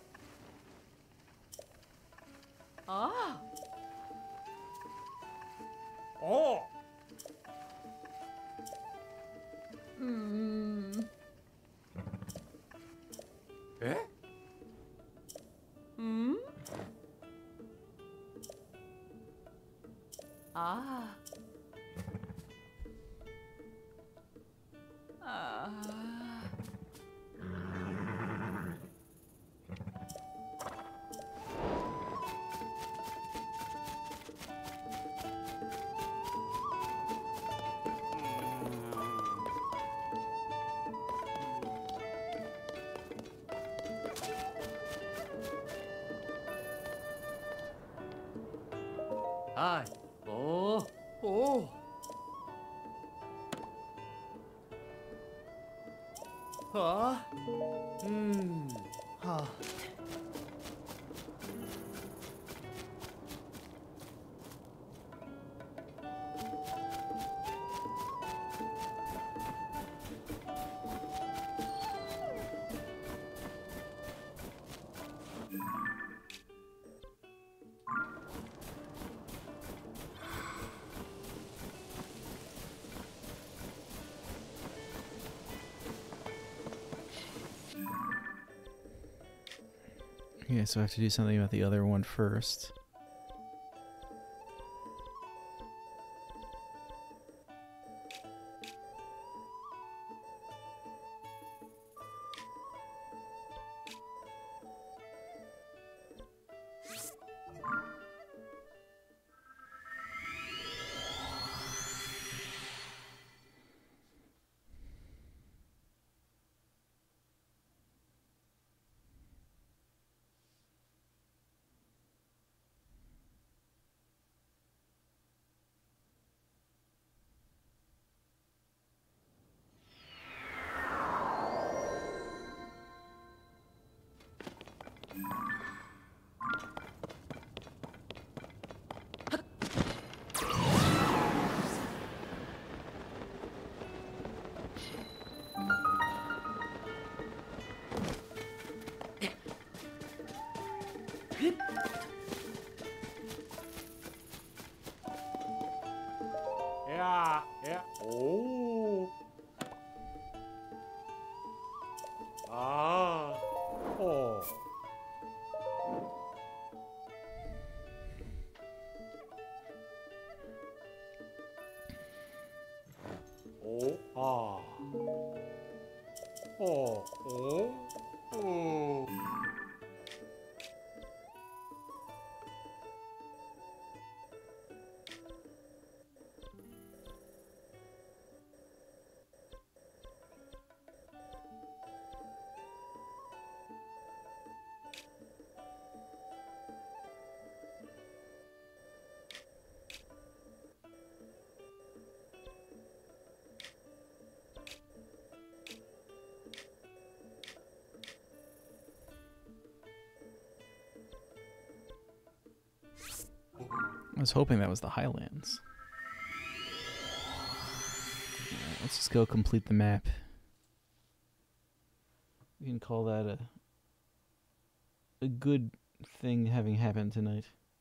Ah. Oh. Mm. Eh? Mm. Ah. Ah. Hi. Oh. Oh. Huh? Hmm. Huh. Okay, so I have to do something about the other one first. Yeah. Yeah. Oh. Ah. Oh. I was hoping that was the Highlands. Alright, let's just go complete the map. We can call that a a good thing having happened tonight.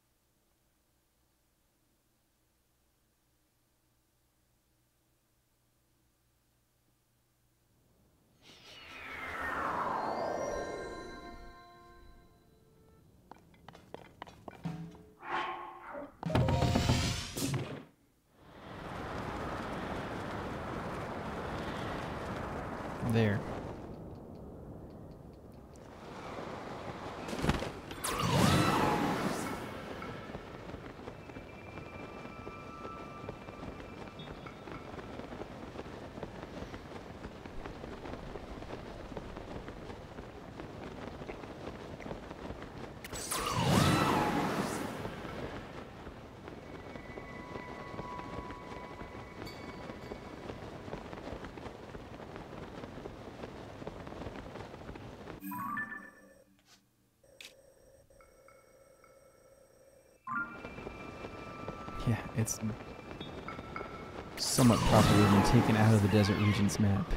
There. Yeah, it's somewhat properly been taken out of the Desert Regions map.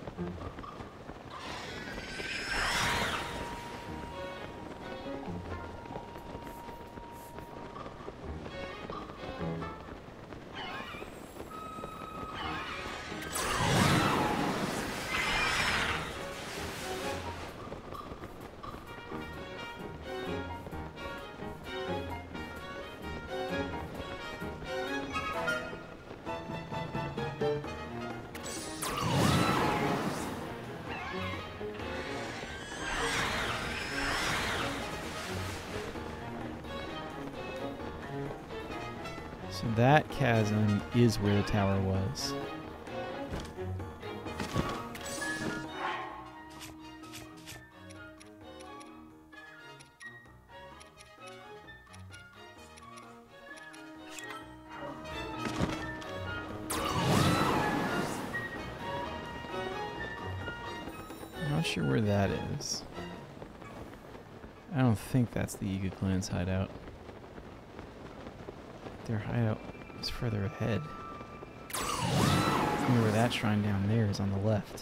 So that chasm is where the tower was. I'm not sure where that is. I don't think that's the Yiga clan's hideout. Their hideout is further ahead. Tell me where that shrine down there is on the left.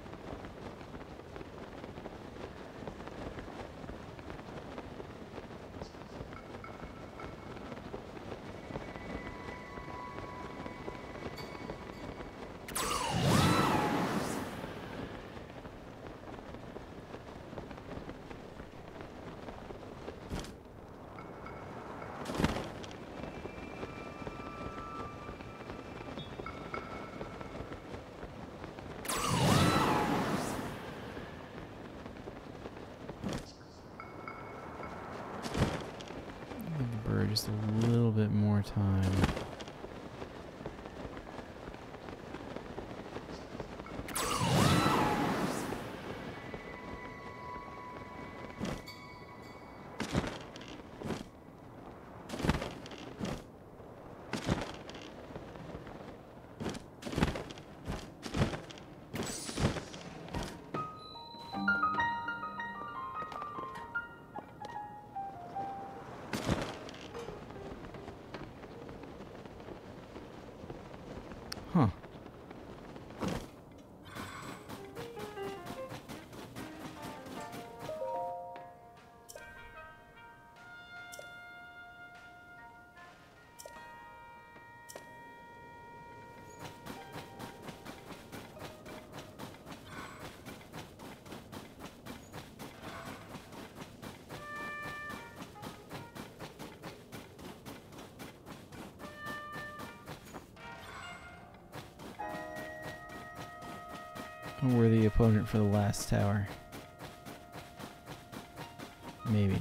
Just a little bit more time. Huh. We're the opponent for the last tower. Maybe.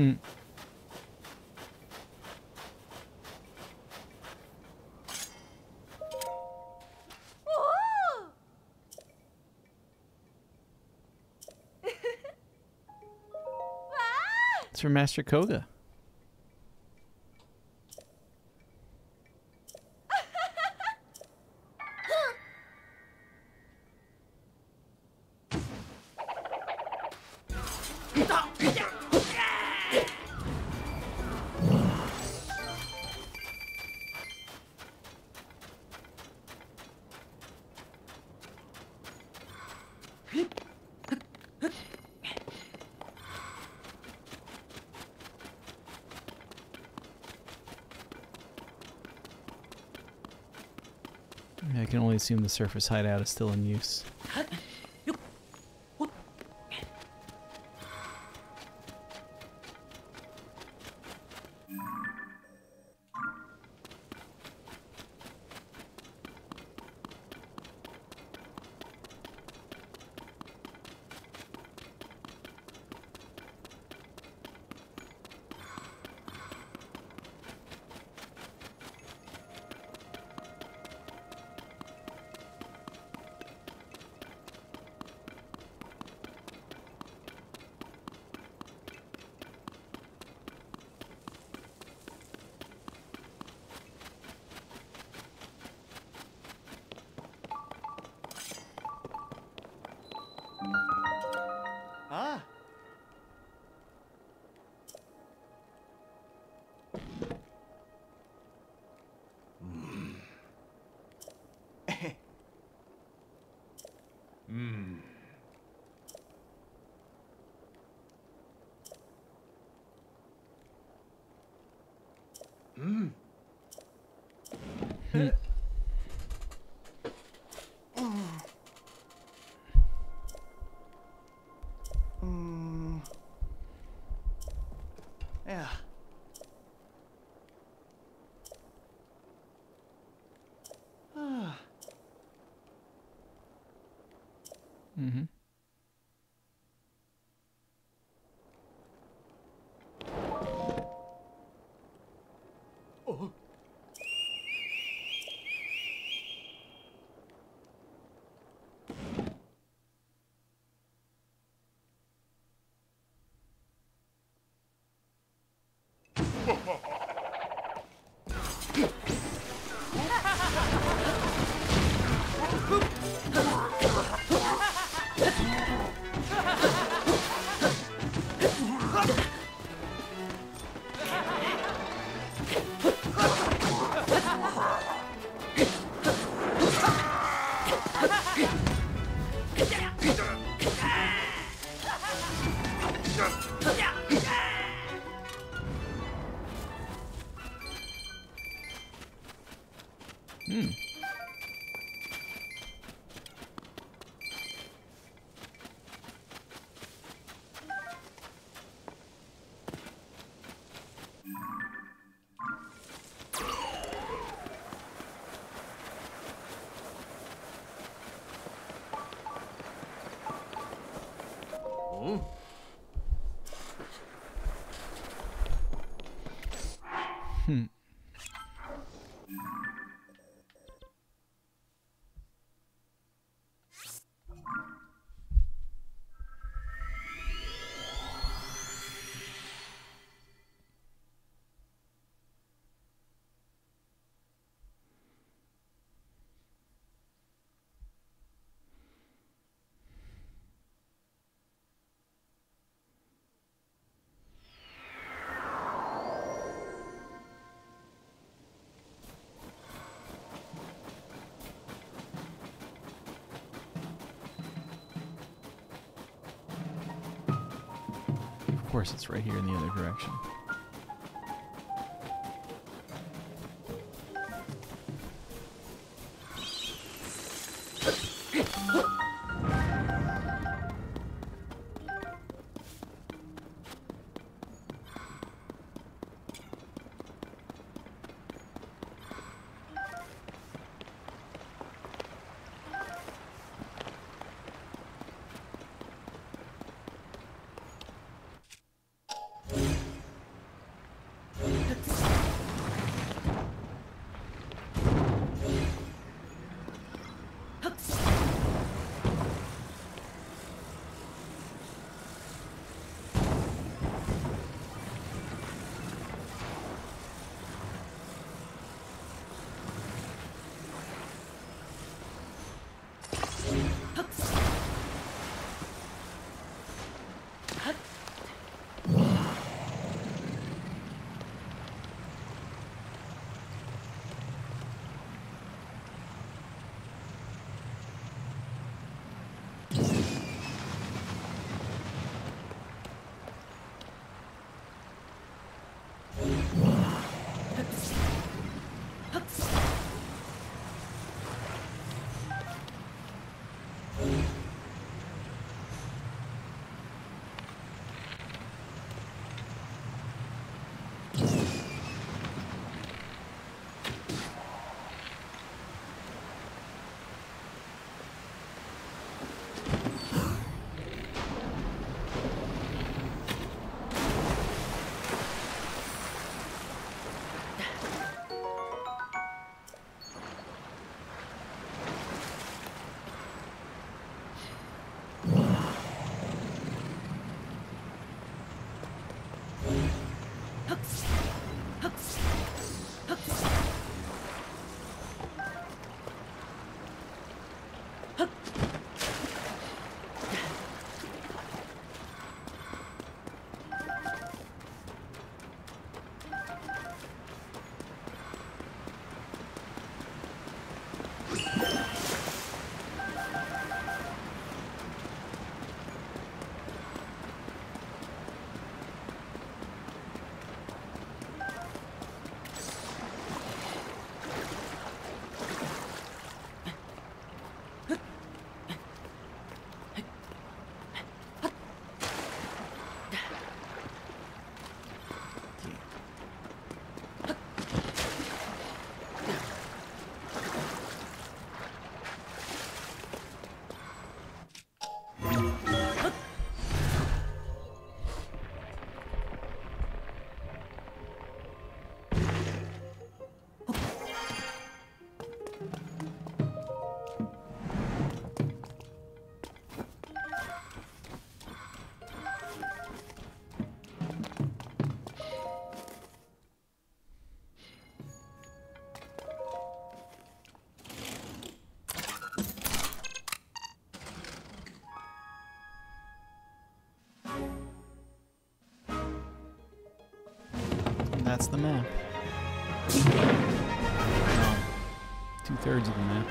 Hmm. Whoa! Ah! It's from Master Koga. I can only assume the surface hideout is still in use. Ah. Hmm. Hmm. Hmm. Hmm. Yeah. Ah. Mm-hmm. Oh. Hmm. Oh. Hmm. Of course, it's right here in the other direction. That's the map. Well, two-thirds of the map.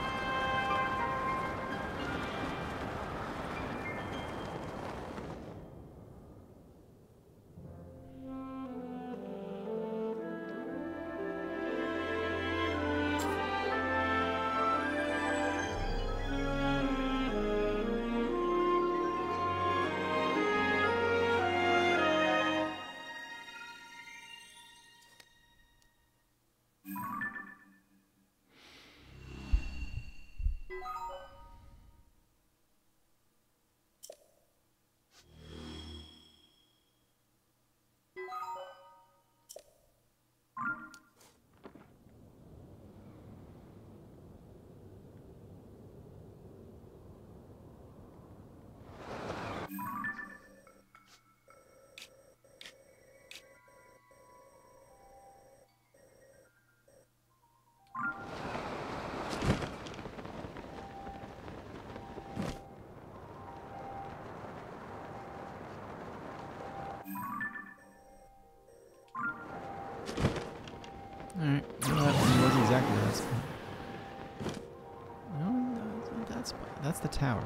Alright, you know what? It was exactly that spot. No, that's not that spot. That's the tower.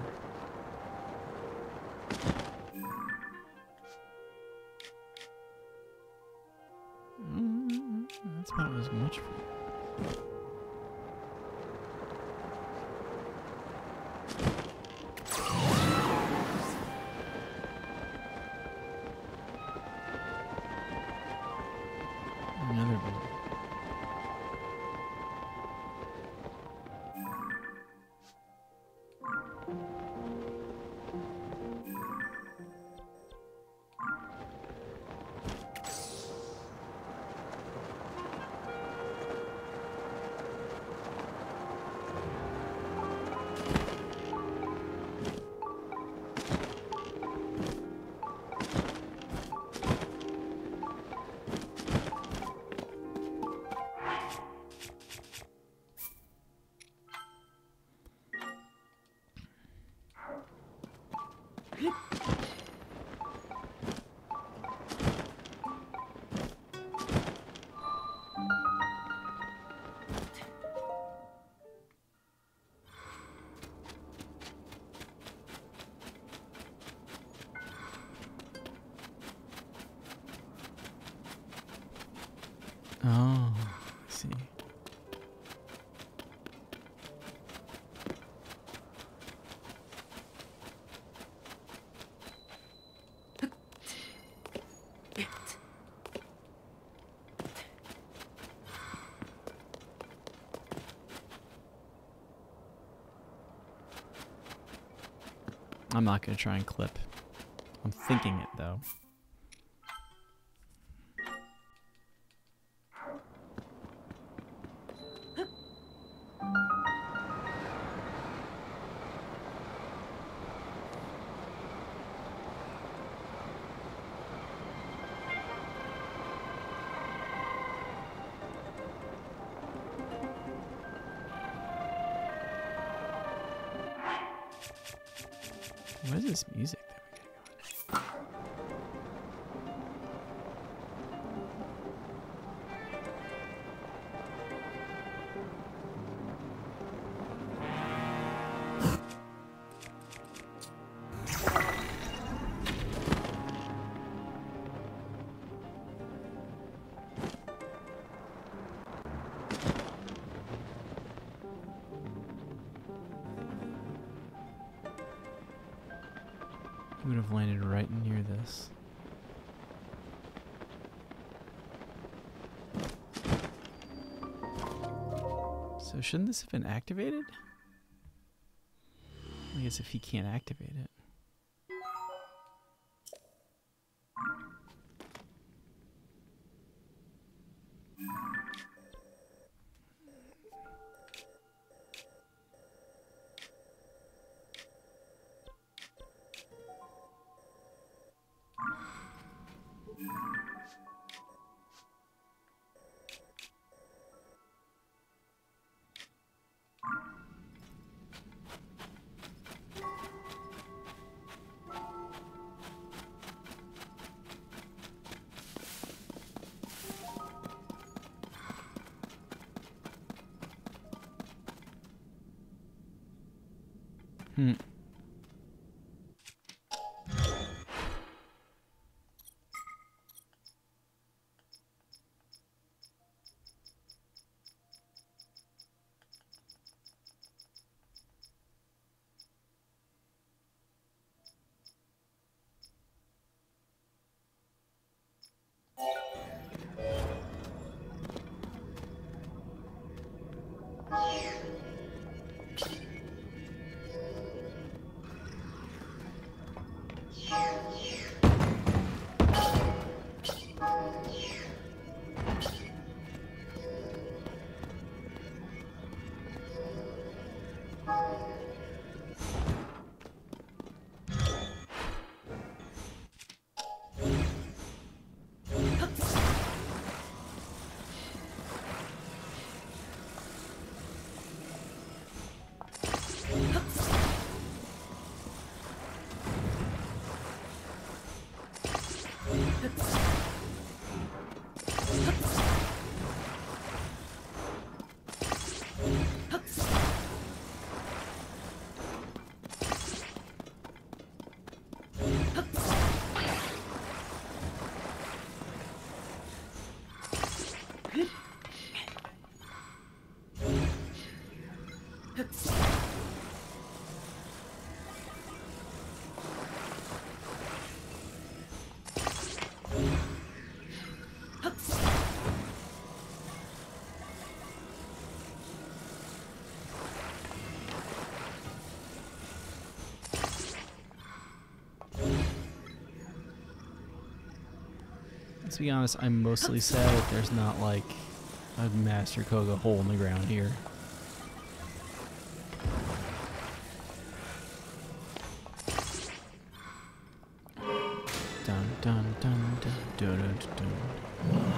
Mm, that spot was much fun. Another boat. Oh, I see. I'm not going to try and clip. I'm thinking it, though. What is this music that we got going? Would have landed right near this. So shouldn't this have been activated? I guess if he can't activate it. Hmm. To be honest, I'm mostly sad that there's not like a Master Koga hole in the ground here. Dun dun dun dun dun dun dun.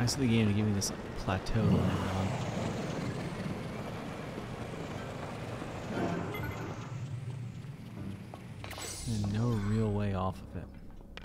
Nice of the game to give me this like, plateau to land on. And no real way off of it.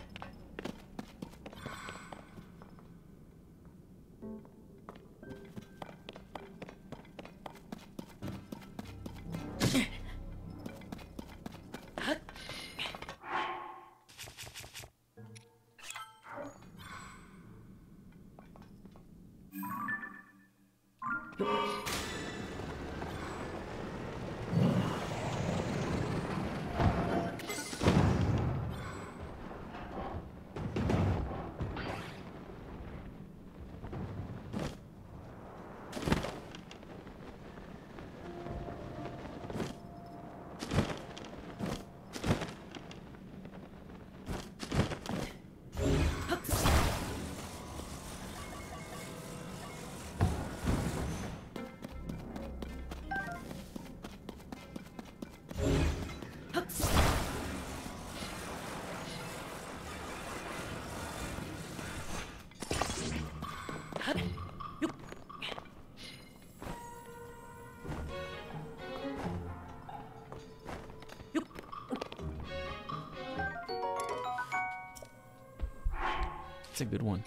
It's a good one.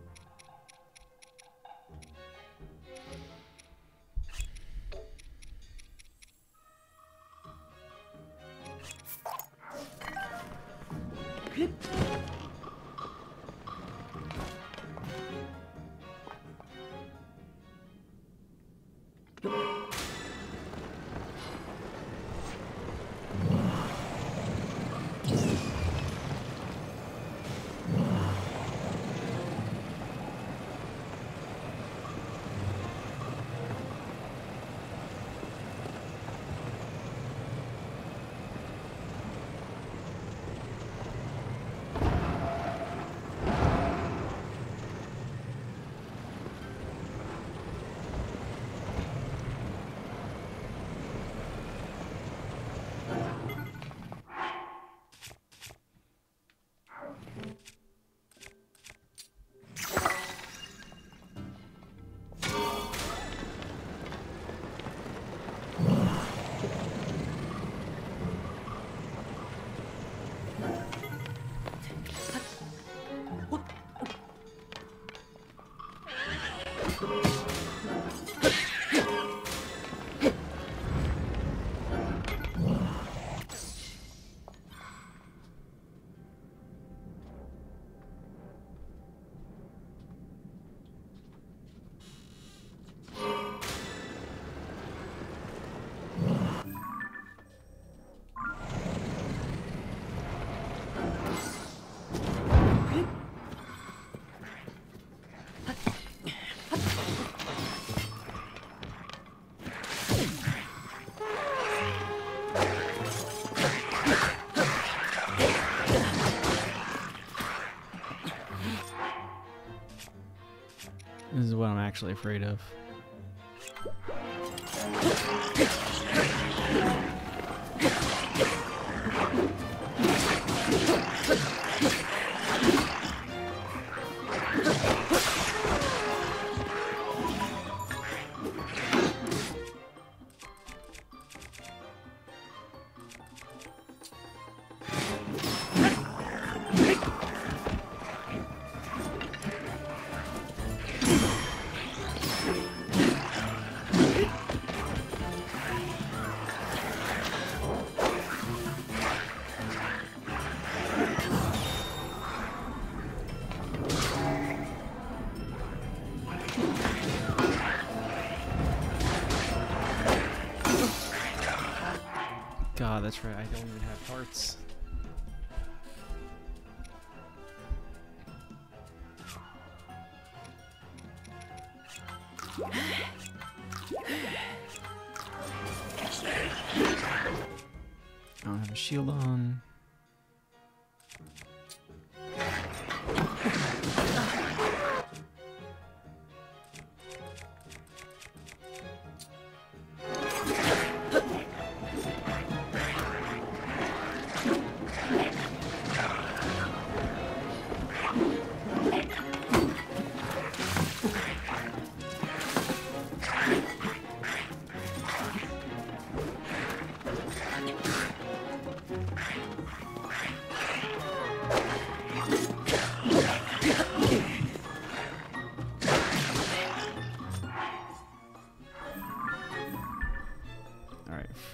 This is what I'm actually afraid of. God, that's right, I don't even have hearts. I don't have a shield on.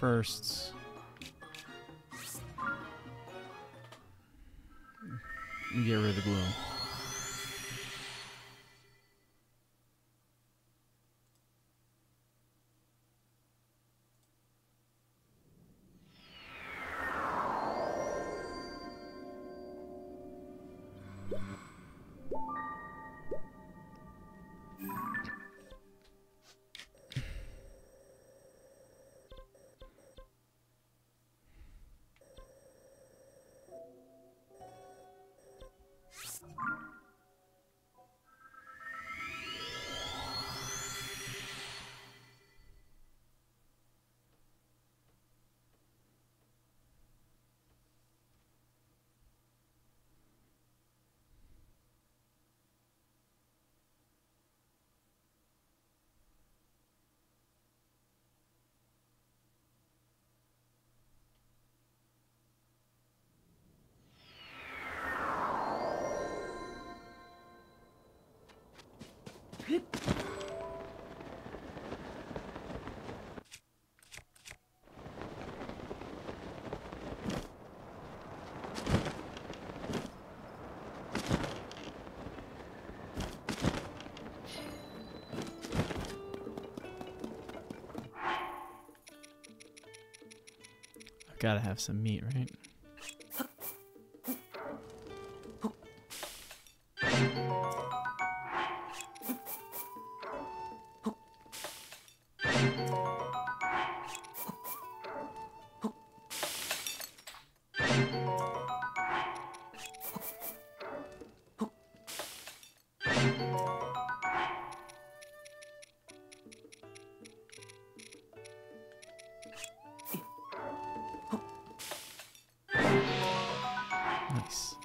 first. Get rid of the glue. I've got to have some meat, right? Nice.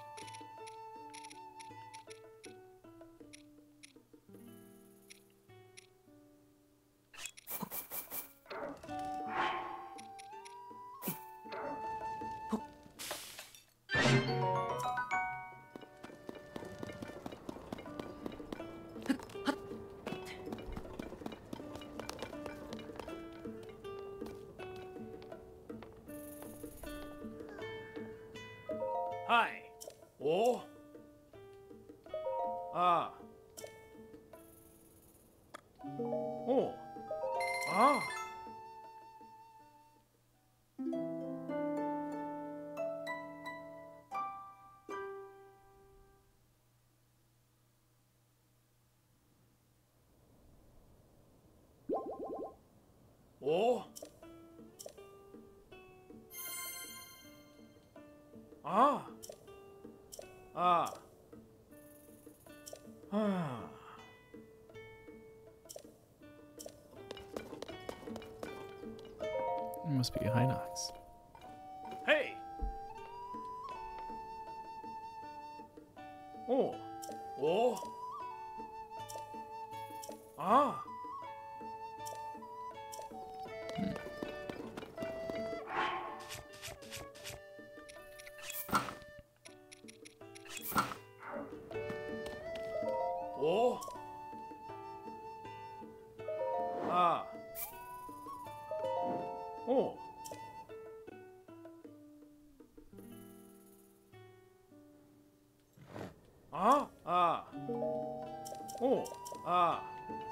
Hi. Oh. Ah. Oh. Ah. Oh. Ah. Ah. Ah. It must be a Hinox. Hey. Oh. Oh. Ah. Oh. Ah. Oh. Ah. Ah. Oh. Ah.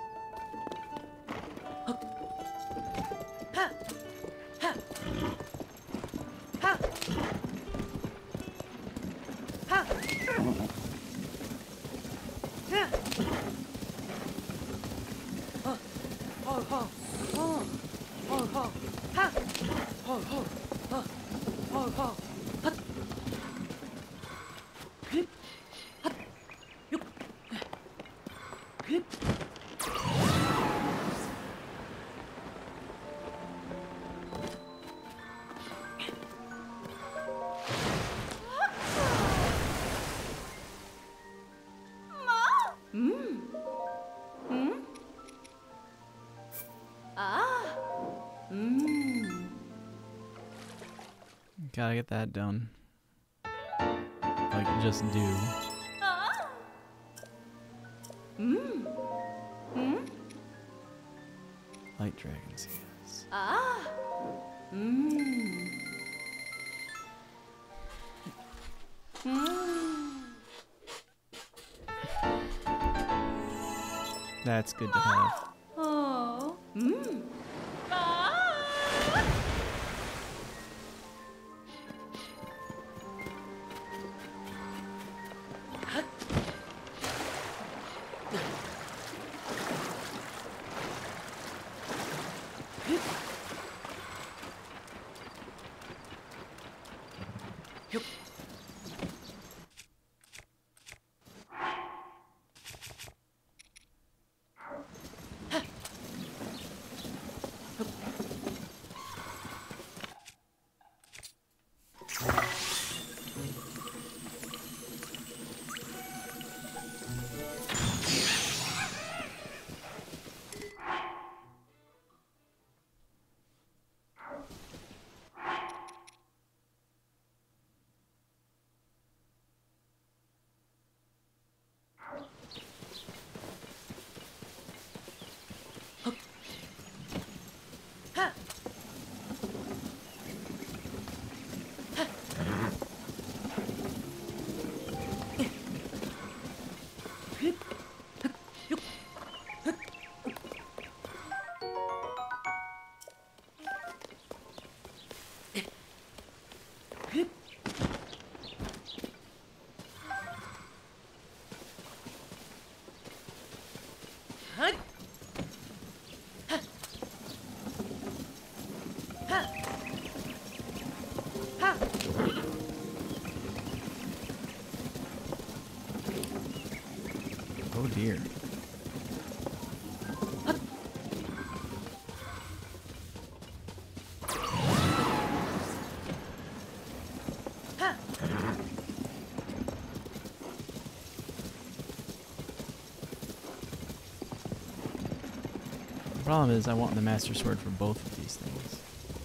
Mm. Hmm? Ah. Mm. Gotta get that done. Like, just do. Ah. Mm. Hmm? Light dragons, yes. Ah. Mmm. Mmm. That's good to have. Oh. Mmm. Ah. Oh dear. The problem is I want the Master Sword for both of these things.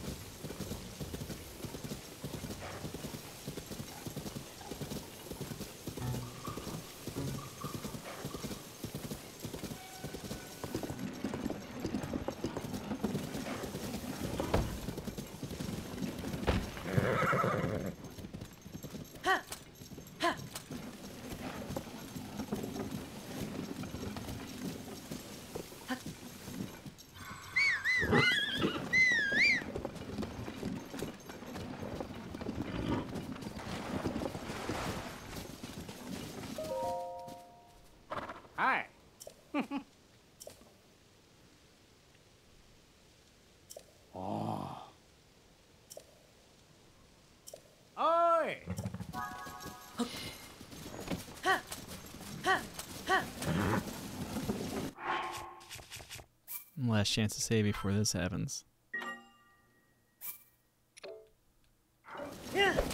Hi. Oh. Oi. Last chance to save before this happens. Yeah.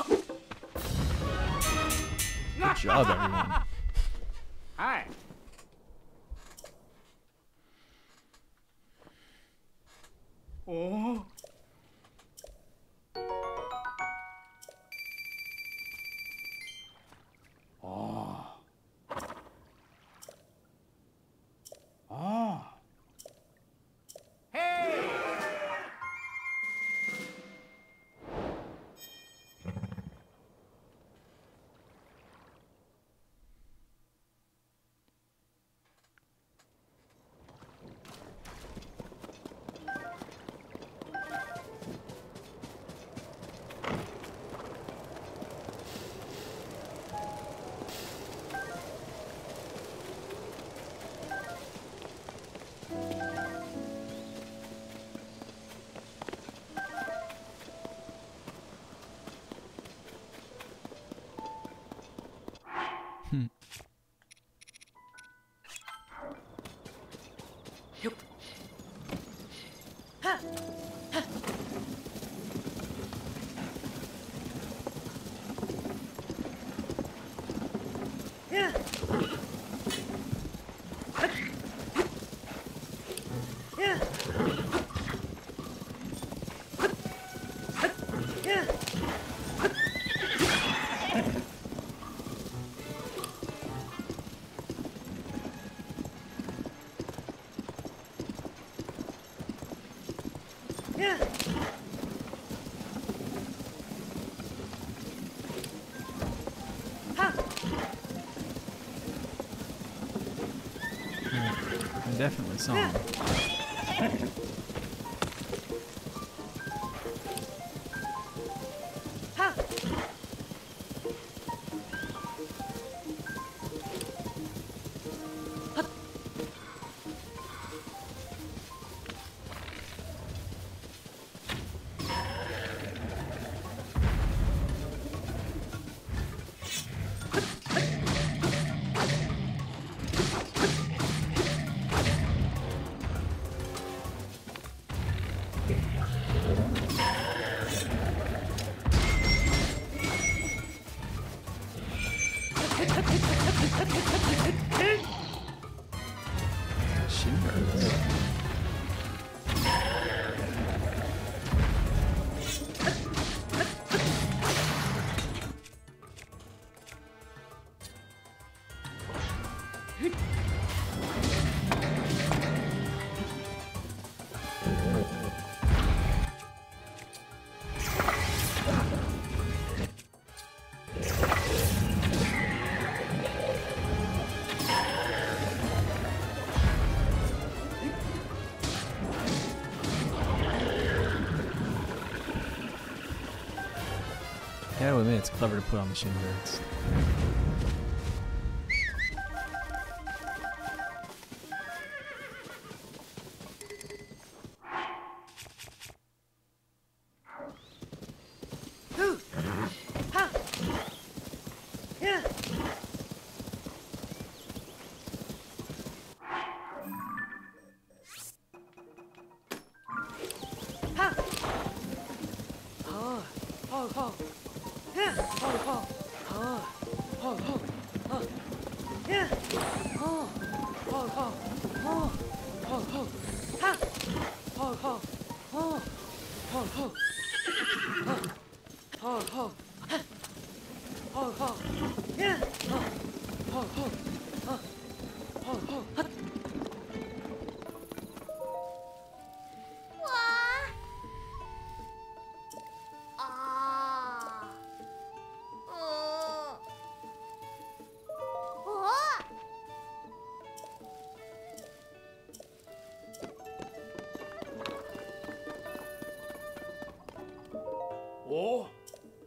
Good job, everyone. Hi. I definitely saw him. Shin hurts. Gotta admit, it's clever to put on the shin guards. Oh.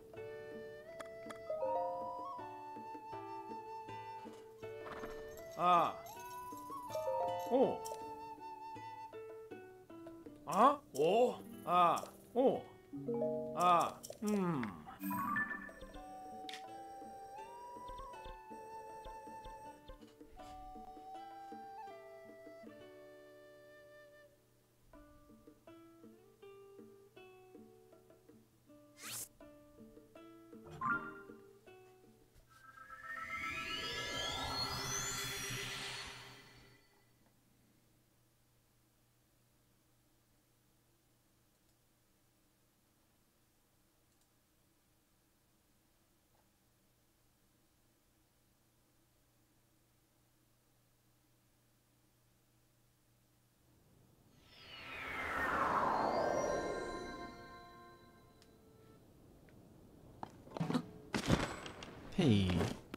Ah. Oh. Ah. Oh. Ah. Oh. Ah. Hmm. Hey.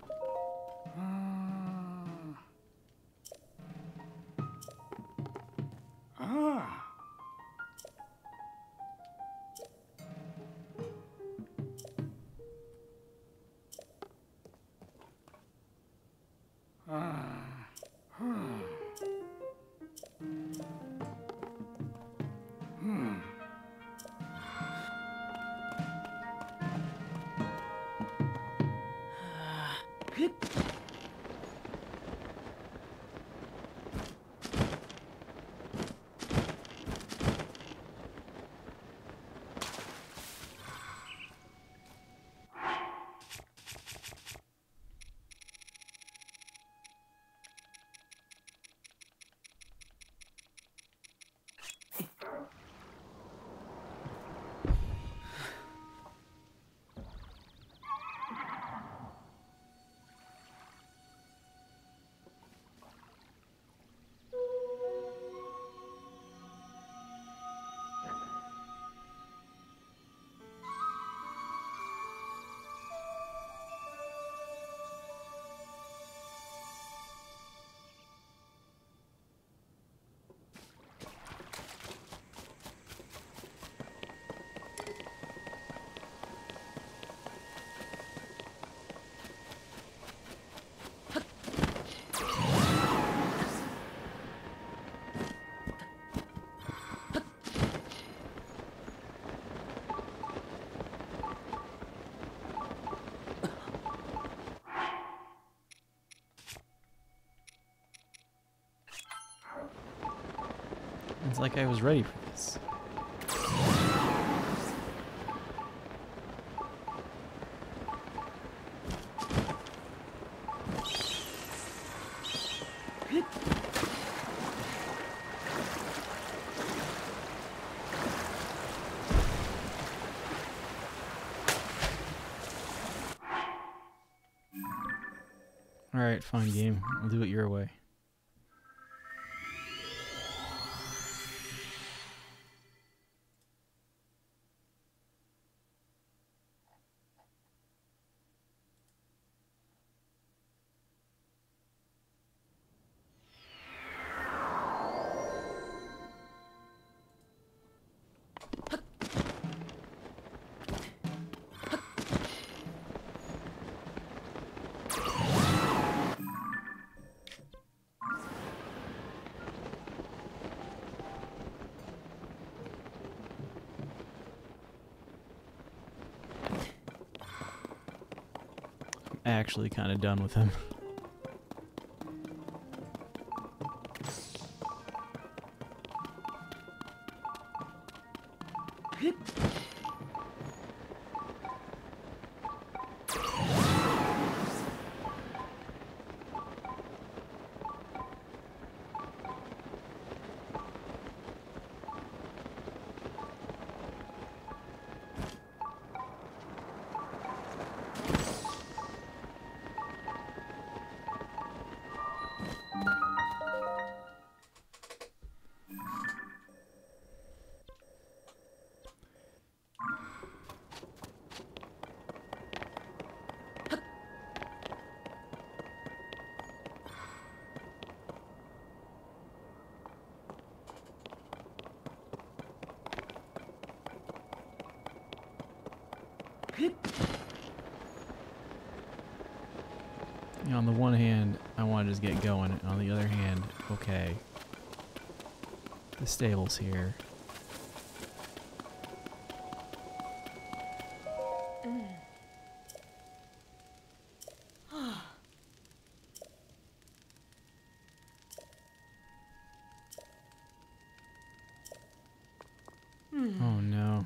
Ah. Ah. Hmm. Hmm. It's like I was ready for this. Alright, fine game. I'll do it your way. Actually kind of done with him. You know, on the one hand, I want to just get going, and on the other hand, okay, the stable's here. Oh no.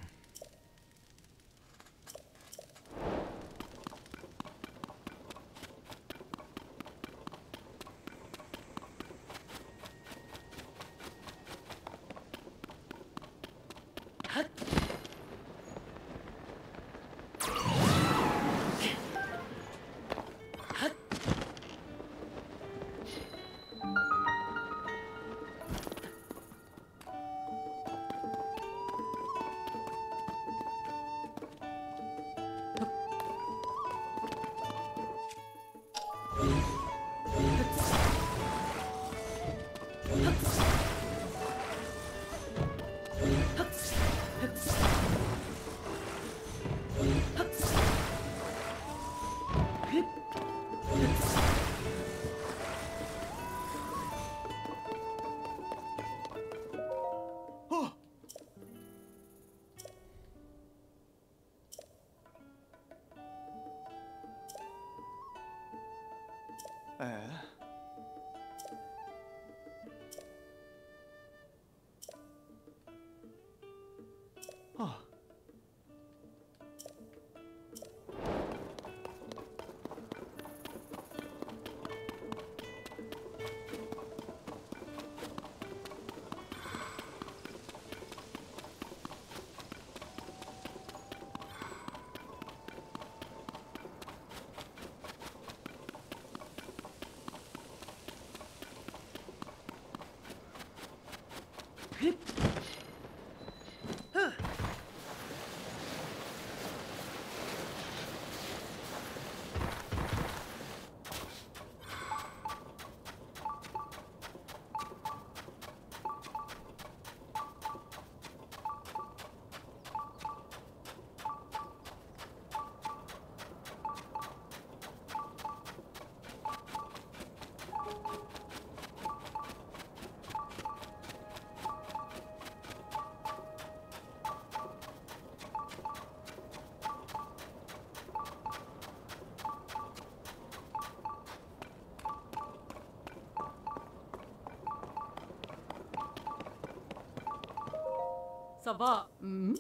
Ça va. Hmm?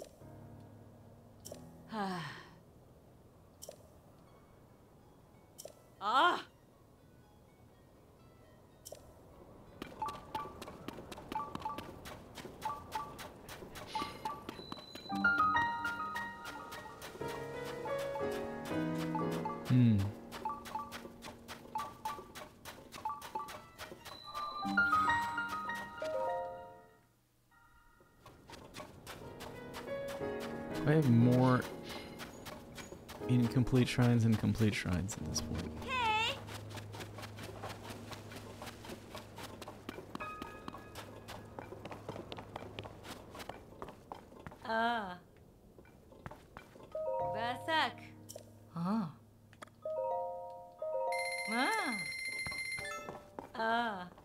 Ah. Ah. Hmm. Do I have more incomplete shrines and complete shrines at this point? Ah. Basak. Ah. Ah. Ah.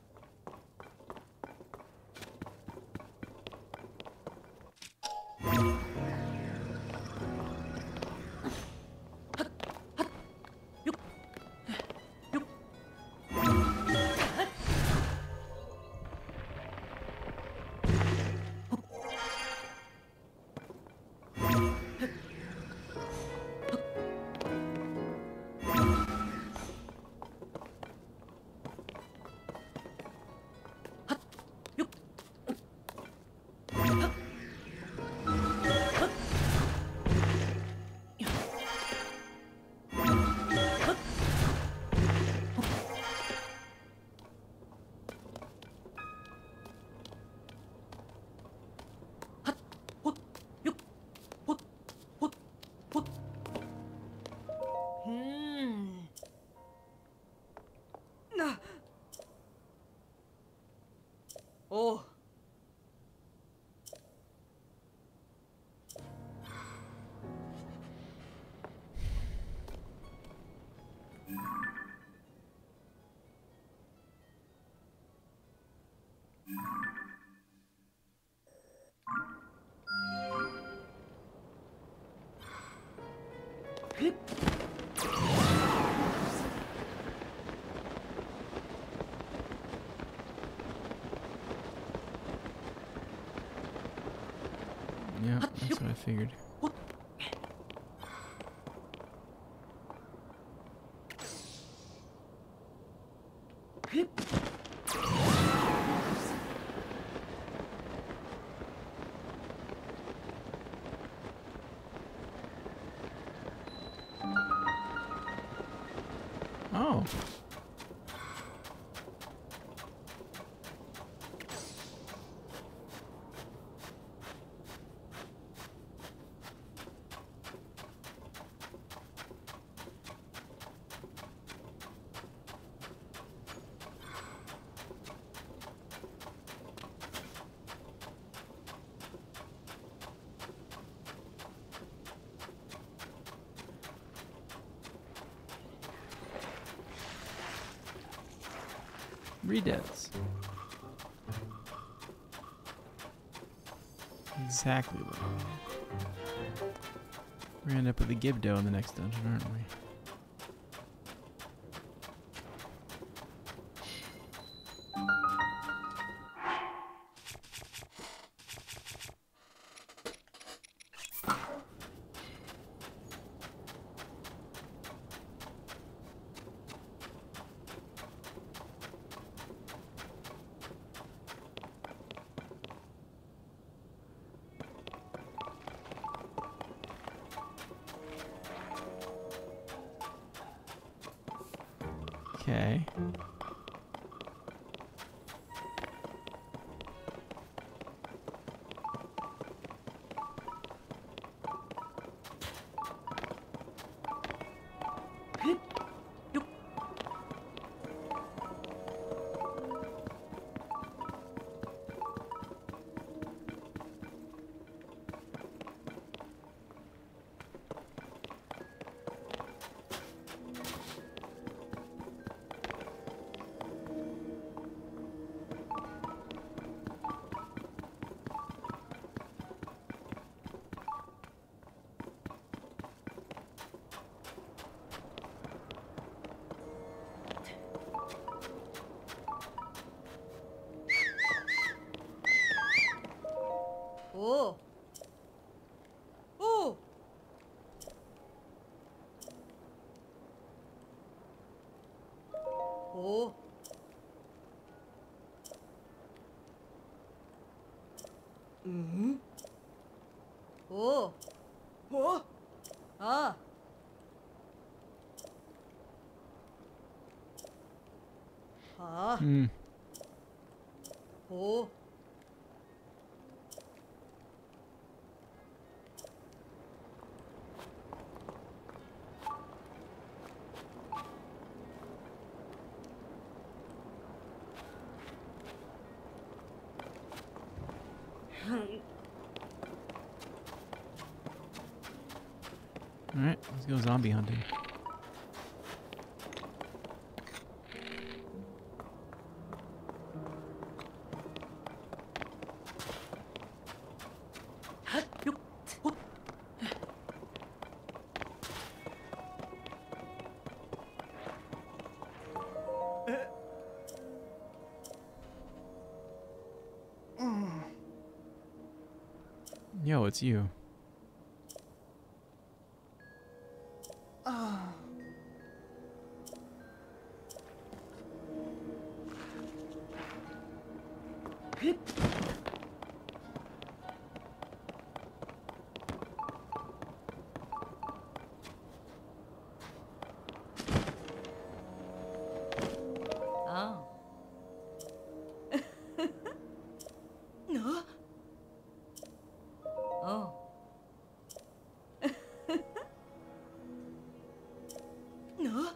Oh. Yeah, that's what I figured. Oh. Redeads. Exactly what I want. We're gonna end up with a Gibdo in the next dungeon, aren't we? Okay. 오. 오. 아. 아. Hmm. 오. All right, let's go zombie hunting. Yo, it's you. 아. 너? 어. 너?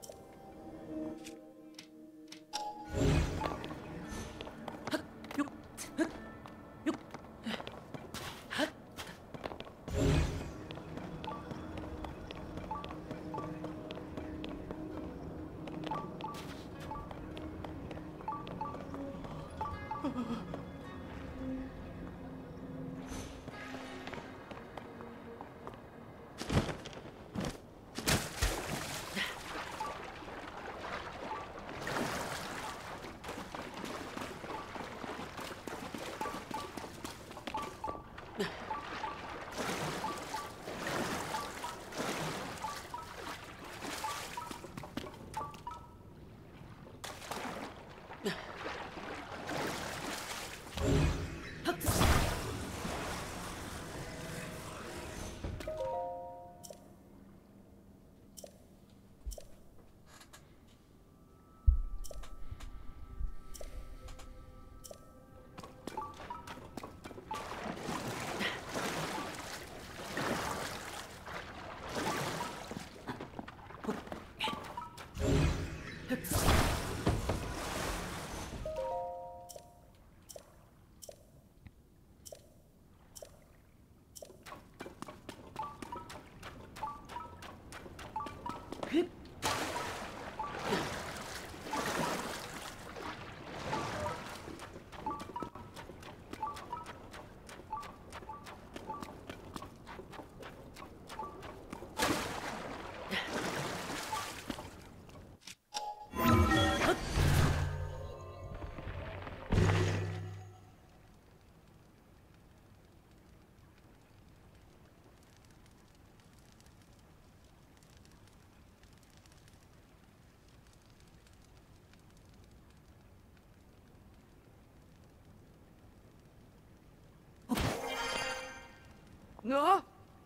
너?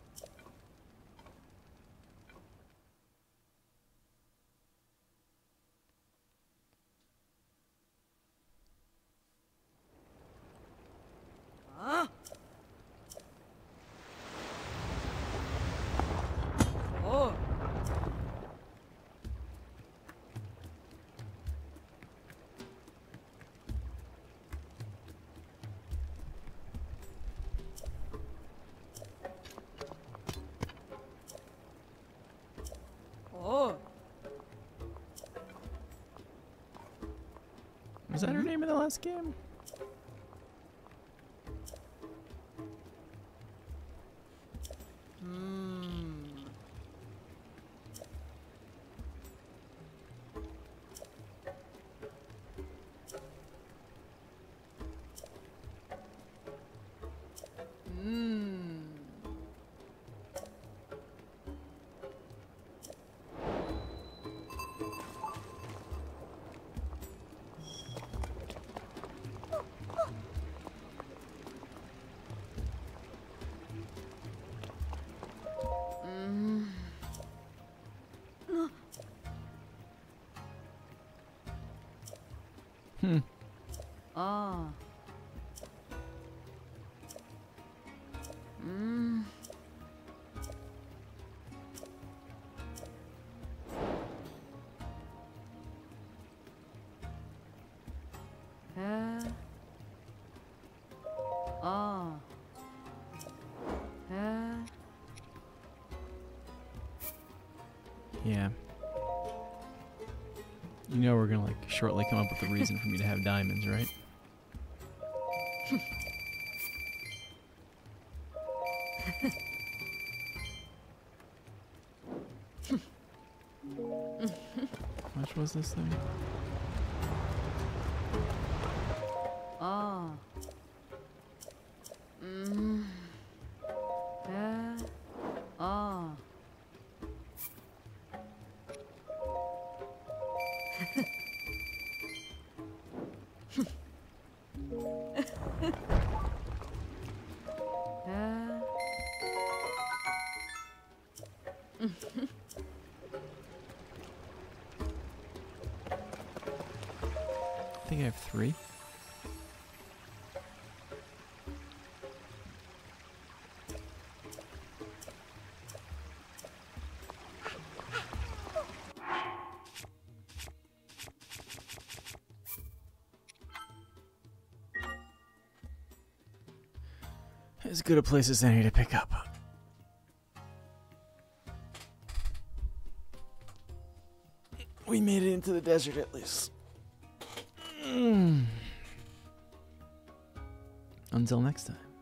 아? 어. 어. Was that her name in the last game? 음. 음. Hmm. Ah. Mm. Uh. Ah. Uh. Yeah. You know we're gonna like shortly come up with a reason for me to have diamonds, right? How much was this thing? Ah. Mm. Uh. Ah. Uh. I think I have three. As good a place as any to pick up. We made it into the desert at least. Mm. Until next time.